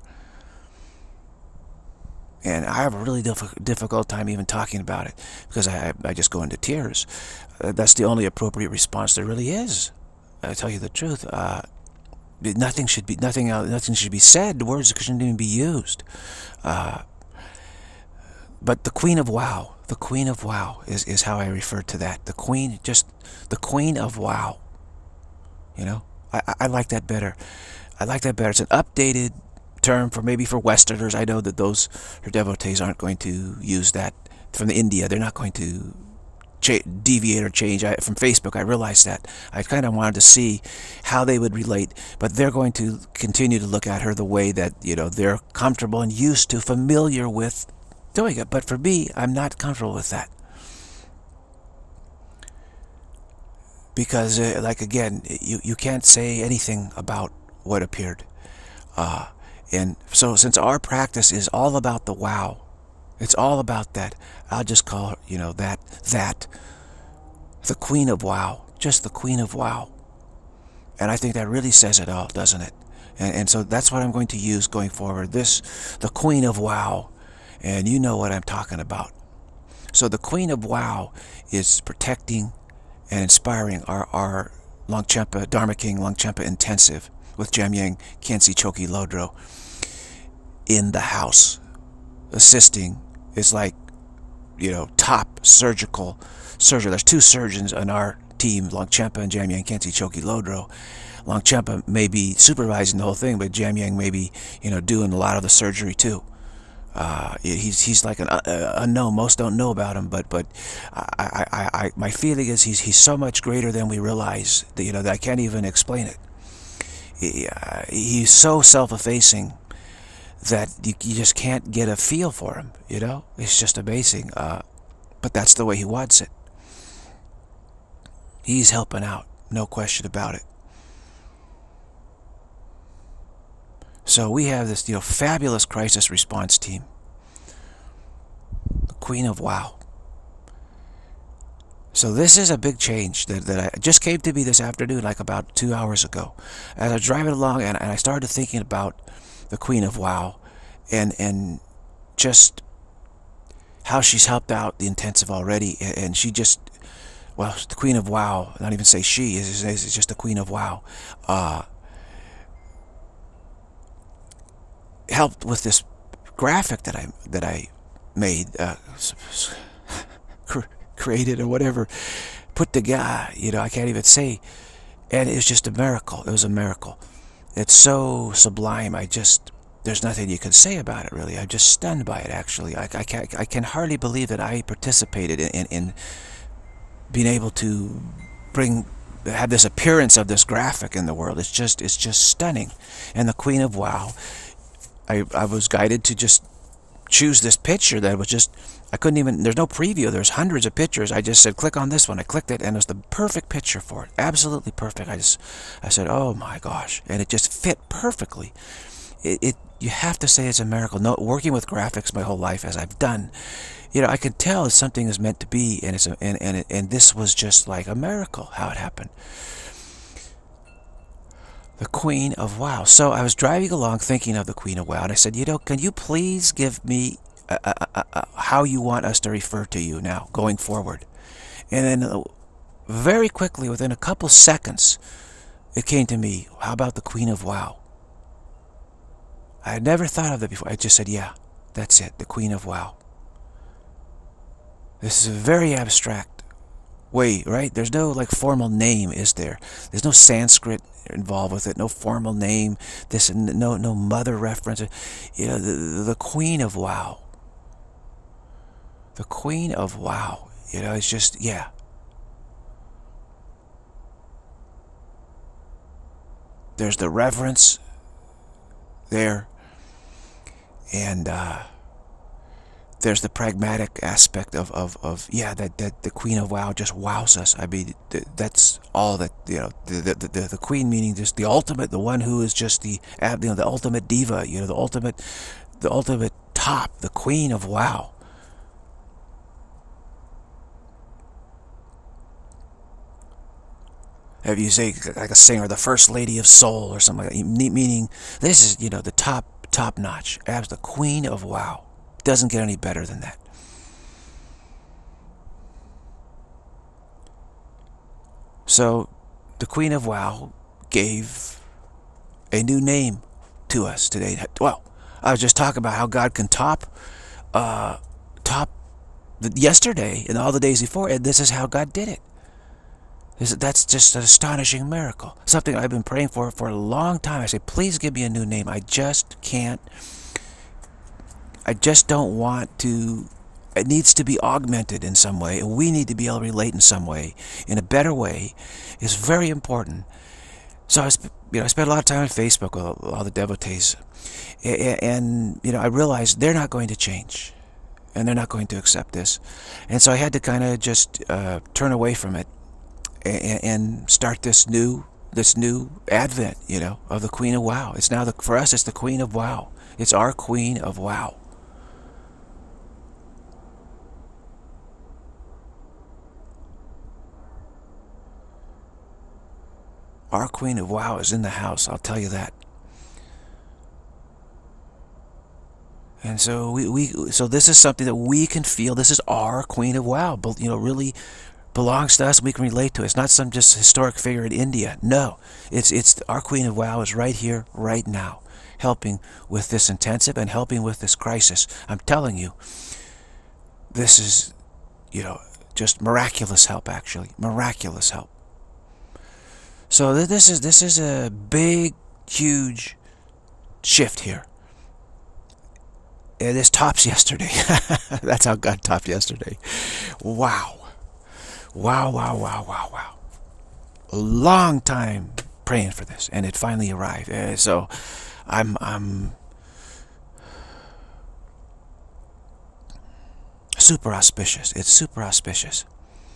And I have a really diff difficult time even talking about it, because I, I just go into tears. Uh, that's the only appropriate response there really is. I tell you the truth. Uh, nothing should be nothing. Uh, nothing should be said. Words shouldn't even be used. Uh, but the Queen of Wow, the Queen of Wow is is how I refer to that. The Queen, just the Queen of Wow. You know, I I, I like that better. I like that better. It's an updated term for maybe for Westerners. I know that those her devotees aren't going to use that from the India. They're not going to deviate or change. I, from Facebook, I realized that. I kind of wanted to see how they would relate, but they're going to continue to look at her the way that, you know, they're comfortable and used to, familiar with doing it. But for me, I'm not comfortable with that. Because, uh, like, again, you, you can't say anything about what appeared. Uh, And so since our practice is all about the wow, it's all about that, I'll just call her, you know, that, that, the Queen of Wow, just the Queen of Wow. And I think that really says it all, doesn't it? And, and so that's what I'm going to use going forward, this, the Queen of Wow. And you know what I'm talking about. So the Queen of Wow is protecting and inspiring our, our Longchenpa, Dharma King Longchenpa Intensive with Jamyang Khyentse Choki Lodro in the house, assisting. Is like, you know, top surgical surgeon. There's two surgeons on our team, Longchenpa and Jamyang Khyentse Choki Lodro. Longchenpa may be supervising the whole thing, but Jamyang may be, you know, doing a lot of the surgery too. Uh, he's he's like an uh, unknown. Most don't know about him, but but I, I, I, my feeling is he's he's so much greater than we realize. That, you know, that I can't even explain it. He, uh, he's so self-effacing that you, you just can't get a feel for him, you know? It's just amazing. Uh, but that's the way he wants it. He's helping out, no question about it. So we have this, you know, fabulous crisis response team. The Queen of Wow. So this is a big change that, that I just came to me this afternoon, like about two hours ago. As I was driving along, and, and I started thinking about the Queen of Wow, and and just how she's helped out the intensive already, and, and she just, well, the Queen of Wow, not even say she, is is just the Queen of Wow. Uh, helped with this graphic that I that I made, uh, created or whatever, put together. You know, I can't even say, and it was just a miracle. It was a miracle. It's so sublime. I just there's nothing you can say about it really. I'm just stunned by it. Actually, I, I can I can hardly believe that I participated in, in in being able to bring have this appearance of this graphic in the world. It's just it's just stunning. And the Queen of Wow, I I was guided to just choose this picture that was just, I couldn't even, there's no preview, there's hundreds of pictures. I just said click on this one. I clicked it and it was the perfect picture for it, absolutely perfect. I just I said, oh my gosh, and it just fit perfectly. It, it you have to say it's a miracle. No, working with graphics my whole life as I've done, you know, I could tell something is meant to be, and it's a, and and it, and this was just like a miracle how it happened. The Queen of Wow. So I was driving along thinking of the Queen of Wow, and I said, you know, can you please give me a, a, a, a, how you want us to refer to you now going forward? And then uh, very quickly, within a couple seconds, it came to me, how about the Queen of Wow? I had never thought of that before. I just said, yeah, that's it, the Queen of Wow. This is a very abstract way, right? There's no like formal name, is there? There's no Sanskrit involved with it, no formal name, this no no mother reference. You know, the, the Queen of Wow. The Queen of Wow. You know, it's just, yeah. There's the reverence there, and uh there's the pragmatic aspect of, of, of yeah, that, that the Queen of Wow just wows us. I mean, that's all that, you know, the, the, the, the Queen meaning just the ultimate, the one who is just the, you know, the ultimate diva, you know, the ultimate, the ultimate top, the Queen of Wow. If you say, like a singer, the First Lady of Soul or something like that, meaning this is, you know, the top, top notch, as the Queen of Wow. Doesn't get any better than that. So the Queen of Wow gave a new name to us today. Well, I was just talking about how God can top uh, top the, yesterday and all the days before, and this is how God did it. This, that's just an astonishing miracle. Something I've been praying for for a long time. I say, please give me a new name. I just can't I just don't want to, it needs to be augmented in some way, and we need to be able to relate in some way, in a better way. It's very important. So I, you know, I spent a lot of time on Facebook with all, all the devotees, and, and you know, I realized they're not going to change, and they're not going to accept this, and so I had to kind of just uh, turn away from it, and, and start this new, this new advent, you know, of the Queen of Wow. It's now the, for us, it's the Queen of Wow. It's our Queen of Wow. Our Queen of Wow is in the house, I'll tell you that. And so we, we so this is something that we can feel. This is our Queen of Wow. But, you know, really belongs to us. We can relate to it. It's not some just historic figure in India. No, it's it's our Queen of Wow is right here, right now, helping with this intensive and helping with this crisis. I'm telling you, this is, you know, just miraculous help. Actually, miraculous help. So this is this is a big, huge shift here. And this tops yesterday. That's how God topped yesterday. Wow. Wow, wow, wow, wow, wow. A long time praying for this, and it finally arrived. Uh, so I'm I'm super auspicious. It's super auspicious.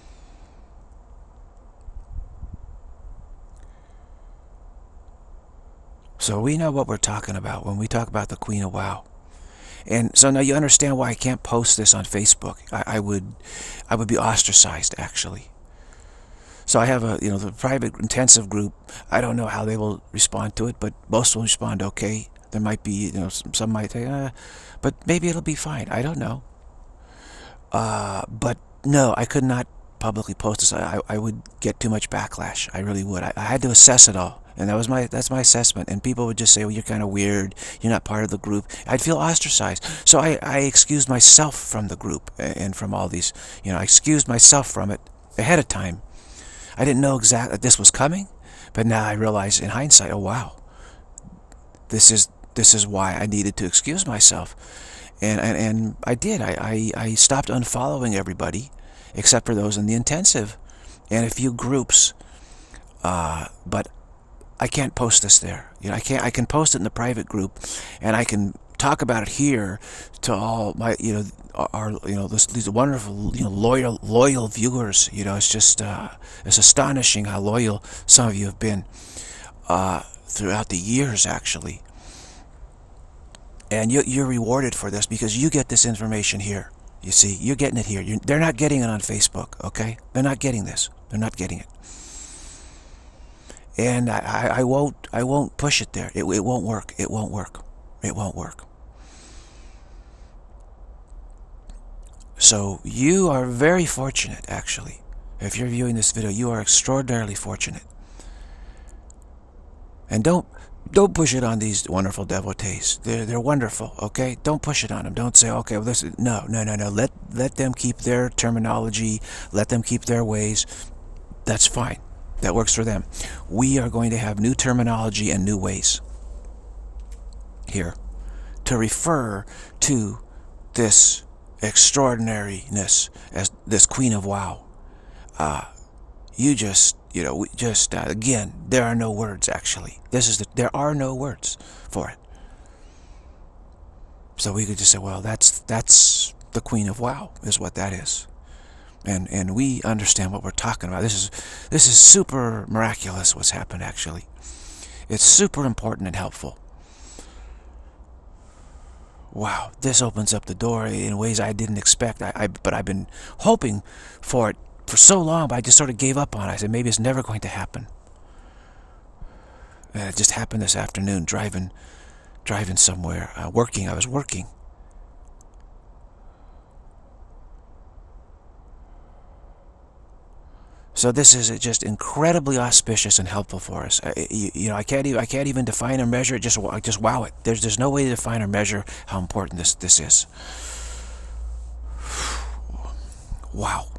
So we know what we're talking about when we talk about the Queen of Wow. And so now you understand why I can't post this on Facebook. I, I would I would be ostracized, actually. So I have a, you know, the private intensive group. I don't know how they will respond to it, but most will respond okay. There might be, you know, some, some might say, uh, but maybe it'll be fine. I don't know. Uh, but no, I could not publicly post this, I, I would get too much backlash. I really would. I, I had to assess it all. And that was my that's my assessment. And people would just say, well, you're kind of weird. You're not part of the group. I'd feel ostracized. So I, I excused myself from the group and from all these, you know, I excused myself from it ahead of time. I didn't know exactly that this was coming, but now I realize in hindsight, oh, wow, this is this is why I needed to excuse myself. And, and, and I did. I, I, I stopped unfollowing everybody except for those in the intensive and a few groups. Uh, but I can't post this there. You know, I can't. I can post it in the private group, and I can talk about it here to all my, you know, our, you know, this, these wonderful, you know, loyal, loyal viewers. You know, it's just, uh, it's astonishing how loyal some of you have been uh, throughout the years, actually. And you, you're rewarded for this because you get this information here. You see, you're getting it here. You're, they're not getting it on Facebook. Okay, they're not getting this. They're not getting it. And I, I won't I won't push it there. It, it won't work. It won't work. It won't work. So you are very fortunate, actually. If you're viewing this video, you are extraordinarily fortunate. And don't don't push it on these wonderful devotees. They're they're wonderful. Okay, don't push it on them. Don't say, okay, well, this is, no no no no. Let let them keep their terminology. Let them keep their ways. That's fine. That works for them. We are going to have new terminology and new ways here to refer to this extraordinariness as this Queen of Wow. Uh, you just, you know, we just, uh, again, there are no words, actually. This is the, there are no words for it. So we could just say, well, that's, that's the Queen of Wow, is what that is. And, and we understand what we're talking about. This is this is super miraculous what's happened, actually. It's super important and helpful. Wow, this opens up the door in ways I didn't expect. I, I but I've been hoping for it for so long, but I just sort of gave up on it. I said, maybe it's never going to happen. And it just happened this afternoon, driving driving somewhere, uh, working. I was working. So this is just incredibly auspicious and helpful for us. I, you, you know, I can't even I can't even define or measure it. Just just wow it. There's there's no way to define or measure how important this this is. Wow.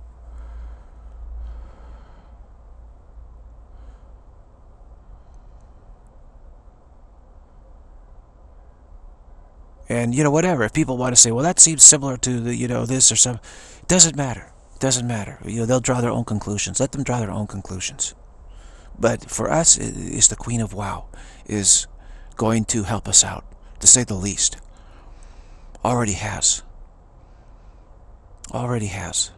And you know, whatever. If people want to say, well, that seems similar to the, you know, this or some, it doesn't matter. Doesn't matter. You know, they'll draw their own conclusions. Let them draw their own conclusions. But for us, it's the Queen of Wow is going to help us out, to say the least. Already has. Already has.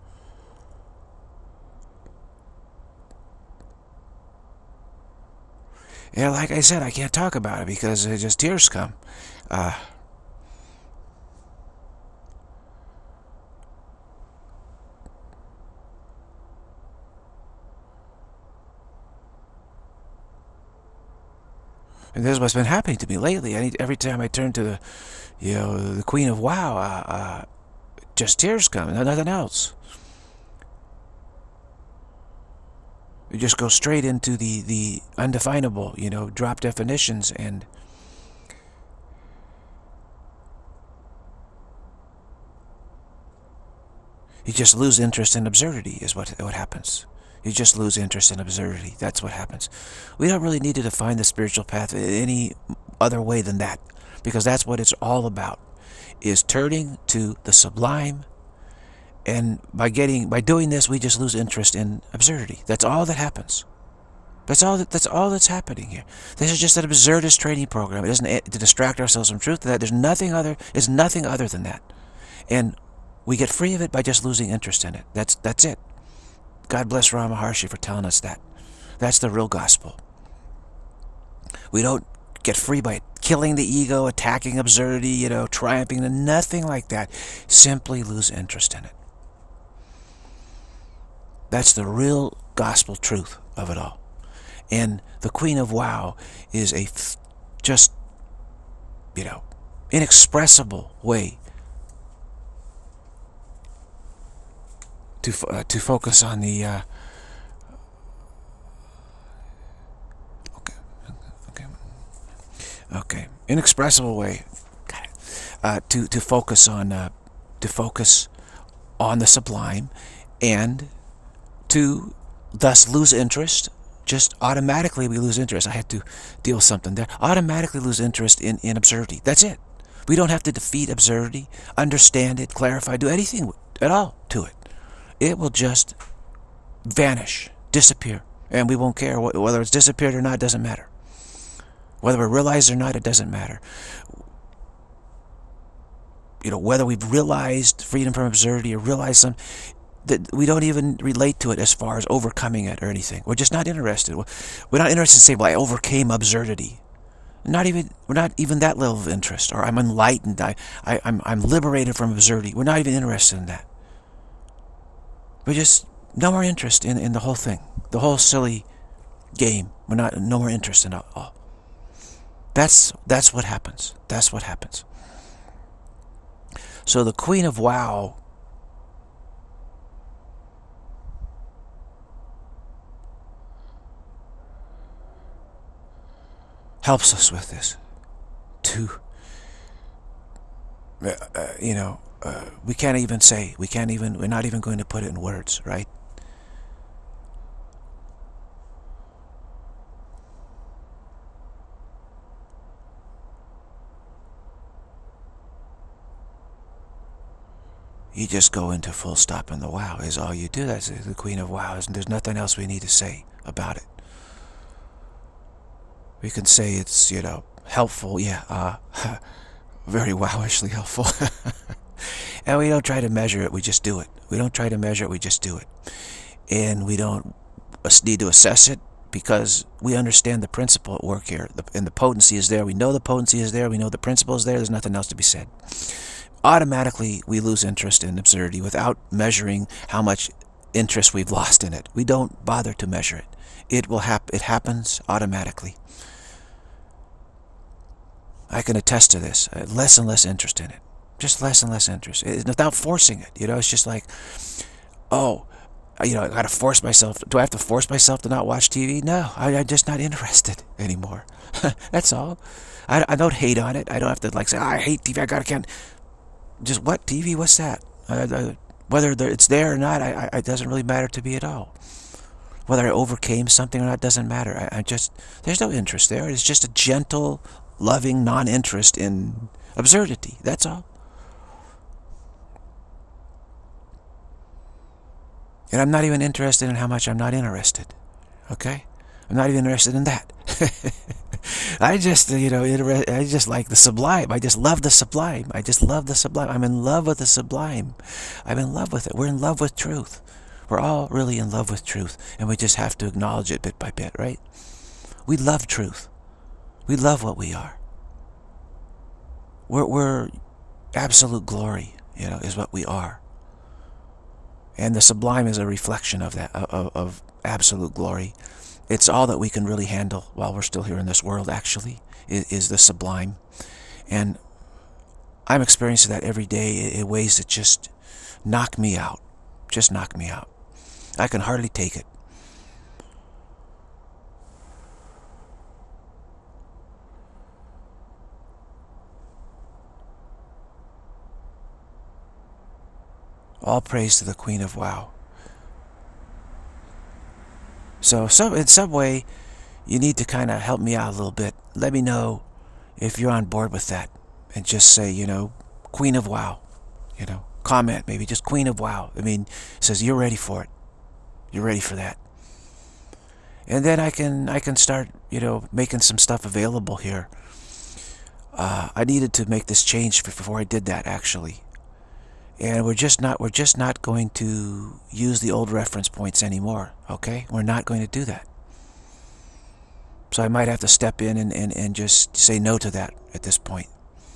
And like I said, I can't talk about it because it just tears come. Uh, And this is what's been happening to me lately. I need, every time I turn to the, you know, the Queen of Wow, uh, uh, just tears come, nothing else. You just go straight into the, the undefinable, you know, drop definitions, and you just lose interest in absurdity is what, what happens. You just lose interest in absurdity. That's what happens. We don't really need to define the spiritual path any other way than that, because that's what it's all about, is turning to the sublime. And by getting by doing this, we just lose interest in absurdity. That's all that happens. That's all that, that's all that's happening here. This is just an absurdist training program. It isn't to distract ourselves from truth. That there's nothing other. It's nothing other than that, and we get free of it by just losing interest in it. That's that's it. God bless Rama Maharshi for telling us that. That's the real gospel. We don't get free by killing the ego, attacking absurdity, you know, triumphing, nothing like that. Simply lose interest in it. That's the real gospel truth of it all. And the Queen of Wow is a just, you know, inexpressible way to uh, to focus on the uh, okay, okay, okay, inexpressible way. Uh, to to focus on uh, to focus on the sublime, and to thus lose interest. Just automatically we lose interest. I had to deal with something there. Automatically lose interest in, in absurdity. That's it. We don't have to defeat absurdity, understand it, clarify, do anything at all to it. It will just vanish, disappear, and we won't care. Whether it's disappeared or not, it doesn't matter. Whether we realize it or not, it doesn't matter. You know, whether we've realized freedom from absurdity or realized some, that we don't even relate to it as far as overcoming it or anything. We're just not interested. We're not interested in saying, well, I overcame absurdity. Not even, we're not even that level of interest. Or I'm enlightened. I, I, I'm, I'm liberated from absurdity. We're not even interested in that. We just, no more interest in, in the whole thing. The whole silly game. We're not, no more interest in it all. That's, that's what happens. That's what happens. So the Queen of Wow helps us with this. To, uh, uh, you know, uh, we can't even say, we can't even, we're not even going to put it in words, right? You just go into full stop and the wow is all you do. That's the Queen of Wows, and there's nothing else we need to say about it. We can say it's, you know, helpful, yeah, uh, very wowishly helpful. And we don't try to measure it, we just do it. We don't try to measure it, we just do it. And we don't need to assess it, because we understand the principle at work here. And the potency is there. We know the potency is there. We know the principle is there. There's nothing else to be said. Automatically, we lose interest in absurdity without measuring how much interest we've lost in it. We don't bother to measure it. It will hap it happens automatically. I can attest to this. Uh, less and less interest in it. Just less and less interest. It, without forcing it. You know, it's just like, oh, you know, I got to force myself. Do I have to force myself to not watch T V? No, I, I'm just not interested anymore. That's all. I, I don't hate on it. I don't have to like say, oh, I hate T V. I got to can't. Just what T V? What's that? Uh, uh, whether it's there or not, I, I, it doesn't really matter to me at all. Whether I overcame something or not doesn't matter. I, I just, there's no interest there. It's just a gentle, loving non-interest in absurdity. That's all. And I'm not even interested in how much I'm not interested. Okay? I'm not even interested in that. I just, you know, I just like the sublime. I just love the sublime. I just love the sublime. I'm in love with the sublime. I'm in love with it. We're in love with truth. We're all really in love with truth. And we just have to acknowledge it bit by bit, right? We love truth. We love what we are. We're, we're absolute glory, you know, is what we are. And the sublime is a reflection of that, of, of absolute glory. It's all that we can really handle while we're still here in this world, actually, is, is the sublime. And I'm experiencing that every day in ways that just knock me out. Just knock me out. I can hardly take it. All praise to the Queen of Wow. So some, in some way, you need to kind of help me out a little bit. Let me know if you're on board with that. And just say, you know, Queen of Wow. You know, comment maybe, just Queen of Wow. I mean, it says you're ready for it. You're ready for that. And then I can, I can start, you know, making some stuff available here. Uh, I needed to make this change before I did that, actually. And we're just not we're just not going to use the old reference points anymore, okay? We're not going to do that. So I might have to step in and, and, and just say no to that at this point.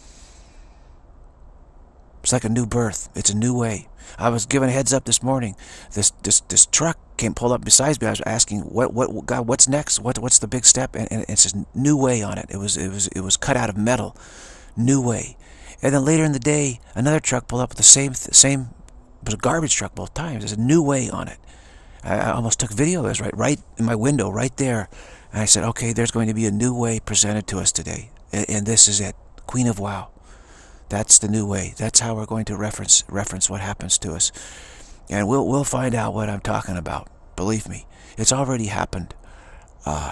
It's like a new birth. It's a new way. I was given a heads up this morning. This this this truck came pulled up beside me. I was asking, what what God, what's next? What what's the big step? And, and it says new way on it. It was it was it was cut out of metal. New way. And then later in the day, another truck pulled up with the same same It was a garbage truck both times. There's a new way on it. I, I almost took video of this right, right in my window, right there. And I said, okay, there's going to be a new way presented to us today. And, and this is it. Queen of Wow. That's the new way. That's how we're going to reference reference what happens to us. And we'll, we'll find out what I'm talking about. Believe me. It's already happened. Uh,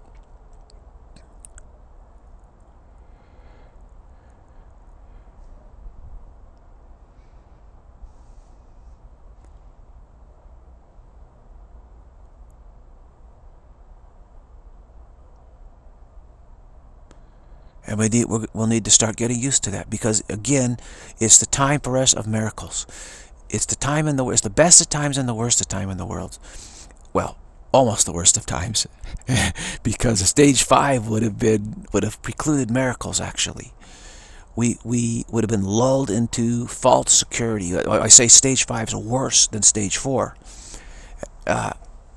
And we need, we'll need to start getting used to that, because again, it's the time for us of miracles. It's the time in the it's the best of times and the worst of time in the world. Well, almost the worst of times, because stage five would have been would have precluded miracles. Actually, we we would have been lulled into false security. I say stage five is worse than stage four. Uh,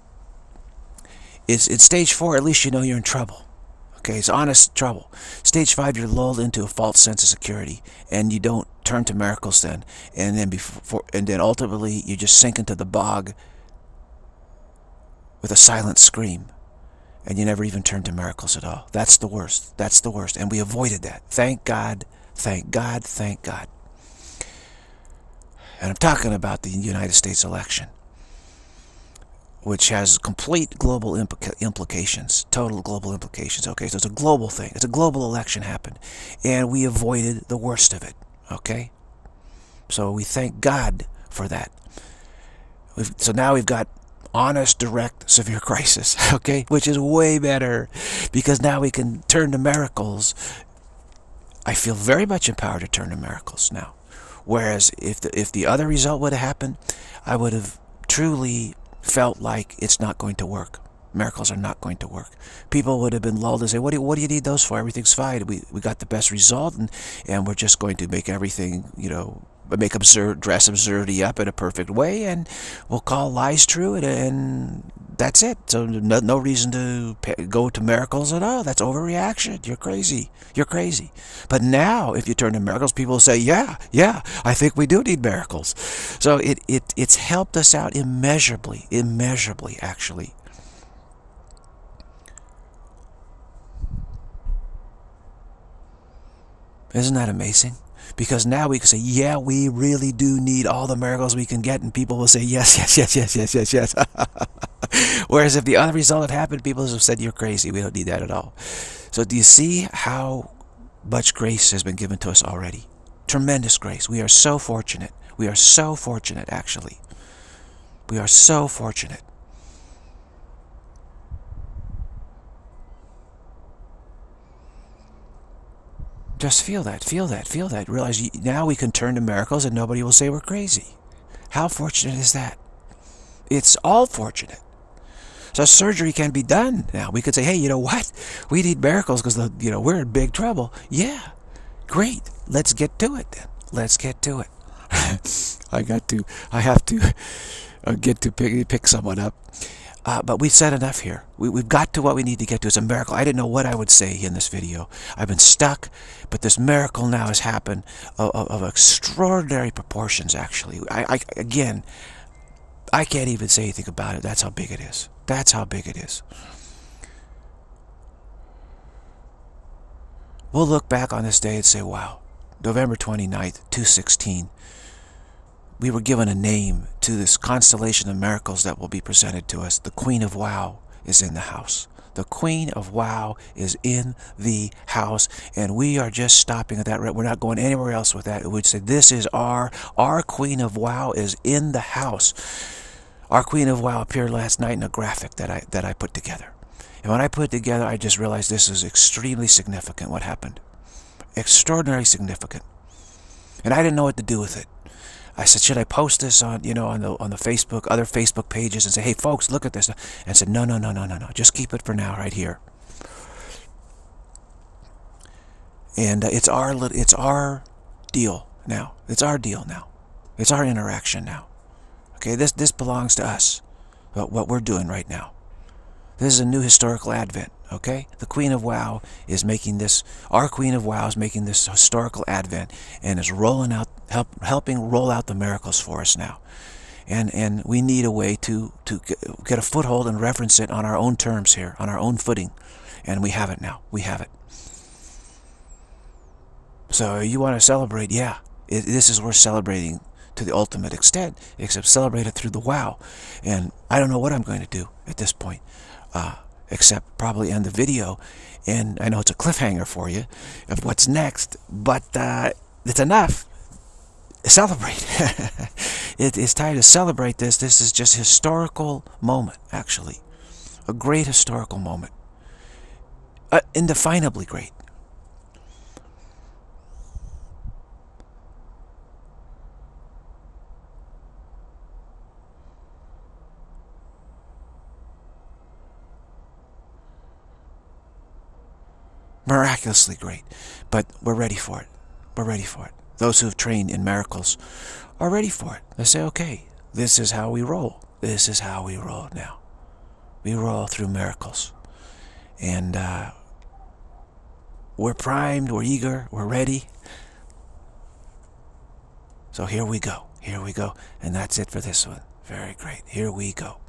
it's it's stage four. At least you know you're in trouble. Okay, it's honest trouble. Stage five, you're lulled into a false sense of security, and you don't turn to miracles then, and then before, and then ultimately you just sink into the bog with a silent scream, and you never even turn to miracles at all. That's the worst. That's the worst, and we avoided that. Thank God. Thank God. Thank God. And I'm talking about the United States election, which has complete global implica implications, total global implications, okay? So it's a global thing. It's a global election happened, and we avoided the worst of it, okay? So we thank God for that. We've, so now we've got honest, direct, severe crisis, okay? Which is way better, because now we can turn to miracles. I feel very much empowered to turn to miracles now. Whereas if the, if the other result would have happened, I would have truly felt like it's not going to work. Miracles are not going to work. People would have been lulled and say, what do you, what do you need those for? Everything's fine. We, we got the best result, and, and we're just going to make everything, you know, make absurd, dress absurdity up in a perfect way, and we'll call lies true, and, and that's it. So no, no reason to pay, go to miracles at all. That's overreaction. You're crazy. You're crazy. But now, if you turn to miracles, people will say, yeah, yeah, I think we do need miracles. So it, it it's helped us out immeasurably, immeasurably, actually. Isn't that amazing? Because now we can say, yeah, we really do need all the miracles we can get, and people will say, yes, yes, yes, yes, yes, yes, yes. Whereas if the other result had happened, people have said, you're crazy, we don't need that at all. So do you see how much grace has been given to us already? Tremendous grace. We are so fortunate. We are so fortunate, actually. We are so fortunate. Just feel that, feel that, feel that. Realize now we can turn to miracles and nobody will say we're crazy. How fortunate is that? It's all fortunate. So surgery can be done now. We could say, hey, you know what? We need miracles because, you know, we're in big trouble. Yeah, great. Let's get to it then. Let's get to it. I got to, I have to uh, get to pick, pick someone up. Uh, but we've said enough here. We, we've got to what we need to get to. It's a miracle. I didn't know what I would say in this video. I've been stuck, but this miracle now has happened of, of, of extraordinary proportions, actually. I, I, again, I can't even say anything about it. That's how big it is. That's how big it is. We'll look back on this day and say, wow, November twenty-ninth, two sixteen. We were given a name to this constellation of miracles that will be presented to us. The Queen of Wow is in the house. The Queen of Wow is in the house, and we are just stopping at that. We're not going anywhere else with that. We'd say this is our, our Queen of Wow is in the house. Our Queen of Wow appeared last night in a graphic that I, that I put together. And when I put it together, I just realized this is extremely significant, what happened. Extraordinarily significant. And I didn't know what to do with it. I said, should I post this on, you know, on the on the Facebook, other Facebook pages, and say, hey, folks, look at this? And I said, no, no, no, no, no, no. Just keep it for now, right here. And uh, it's our it's our deal now. It's our deal now. It's our interaction now. Okay, this this belongs to us. What what we're doing right now. This is a new historical advent. Okay, the Queen of Wow is making this. Our Queen of Wow is making this historical advent and is rolling out help, helping roll out the miracles for us now. And, and we need a way to, to get a foothold and reference it on our own terms here, on our own footing. And we have it now. We have it. So you want to celebrate? Yeah. It, this is worth celebrating to the ultimate extent, except celebrate it through the wow. And I don't know what I'm going to do at this point, uh, except probably end the video. And I know it's a cliffhanger for you of what's next, but uh, it's enough. Celebrate. It is time to celebrate this. This is just a historical moment, actually. A great historical moment. Uh, indefinably great. Miraculously great. But we're ready for it. We're ready for it. Those who have trained in miracles are ready for it. They say, okay, this is how we roll. This is how we roll now. We roll through miracles. And uh, we're primed, we're eager, we're ready. So here we go. Here we go. And that's it for this one. Very great. Here we go.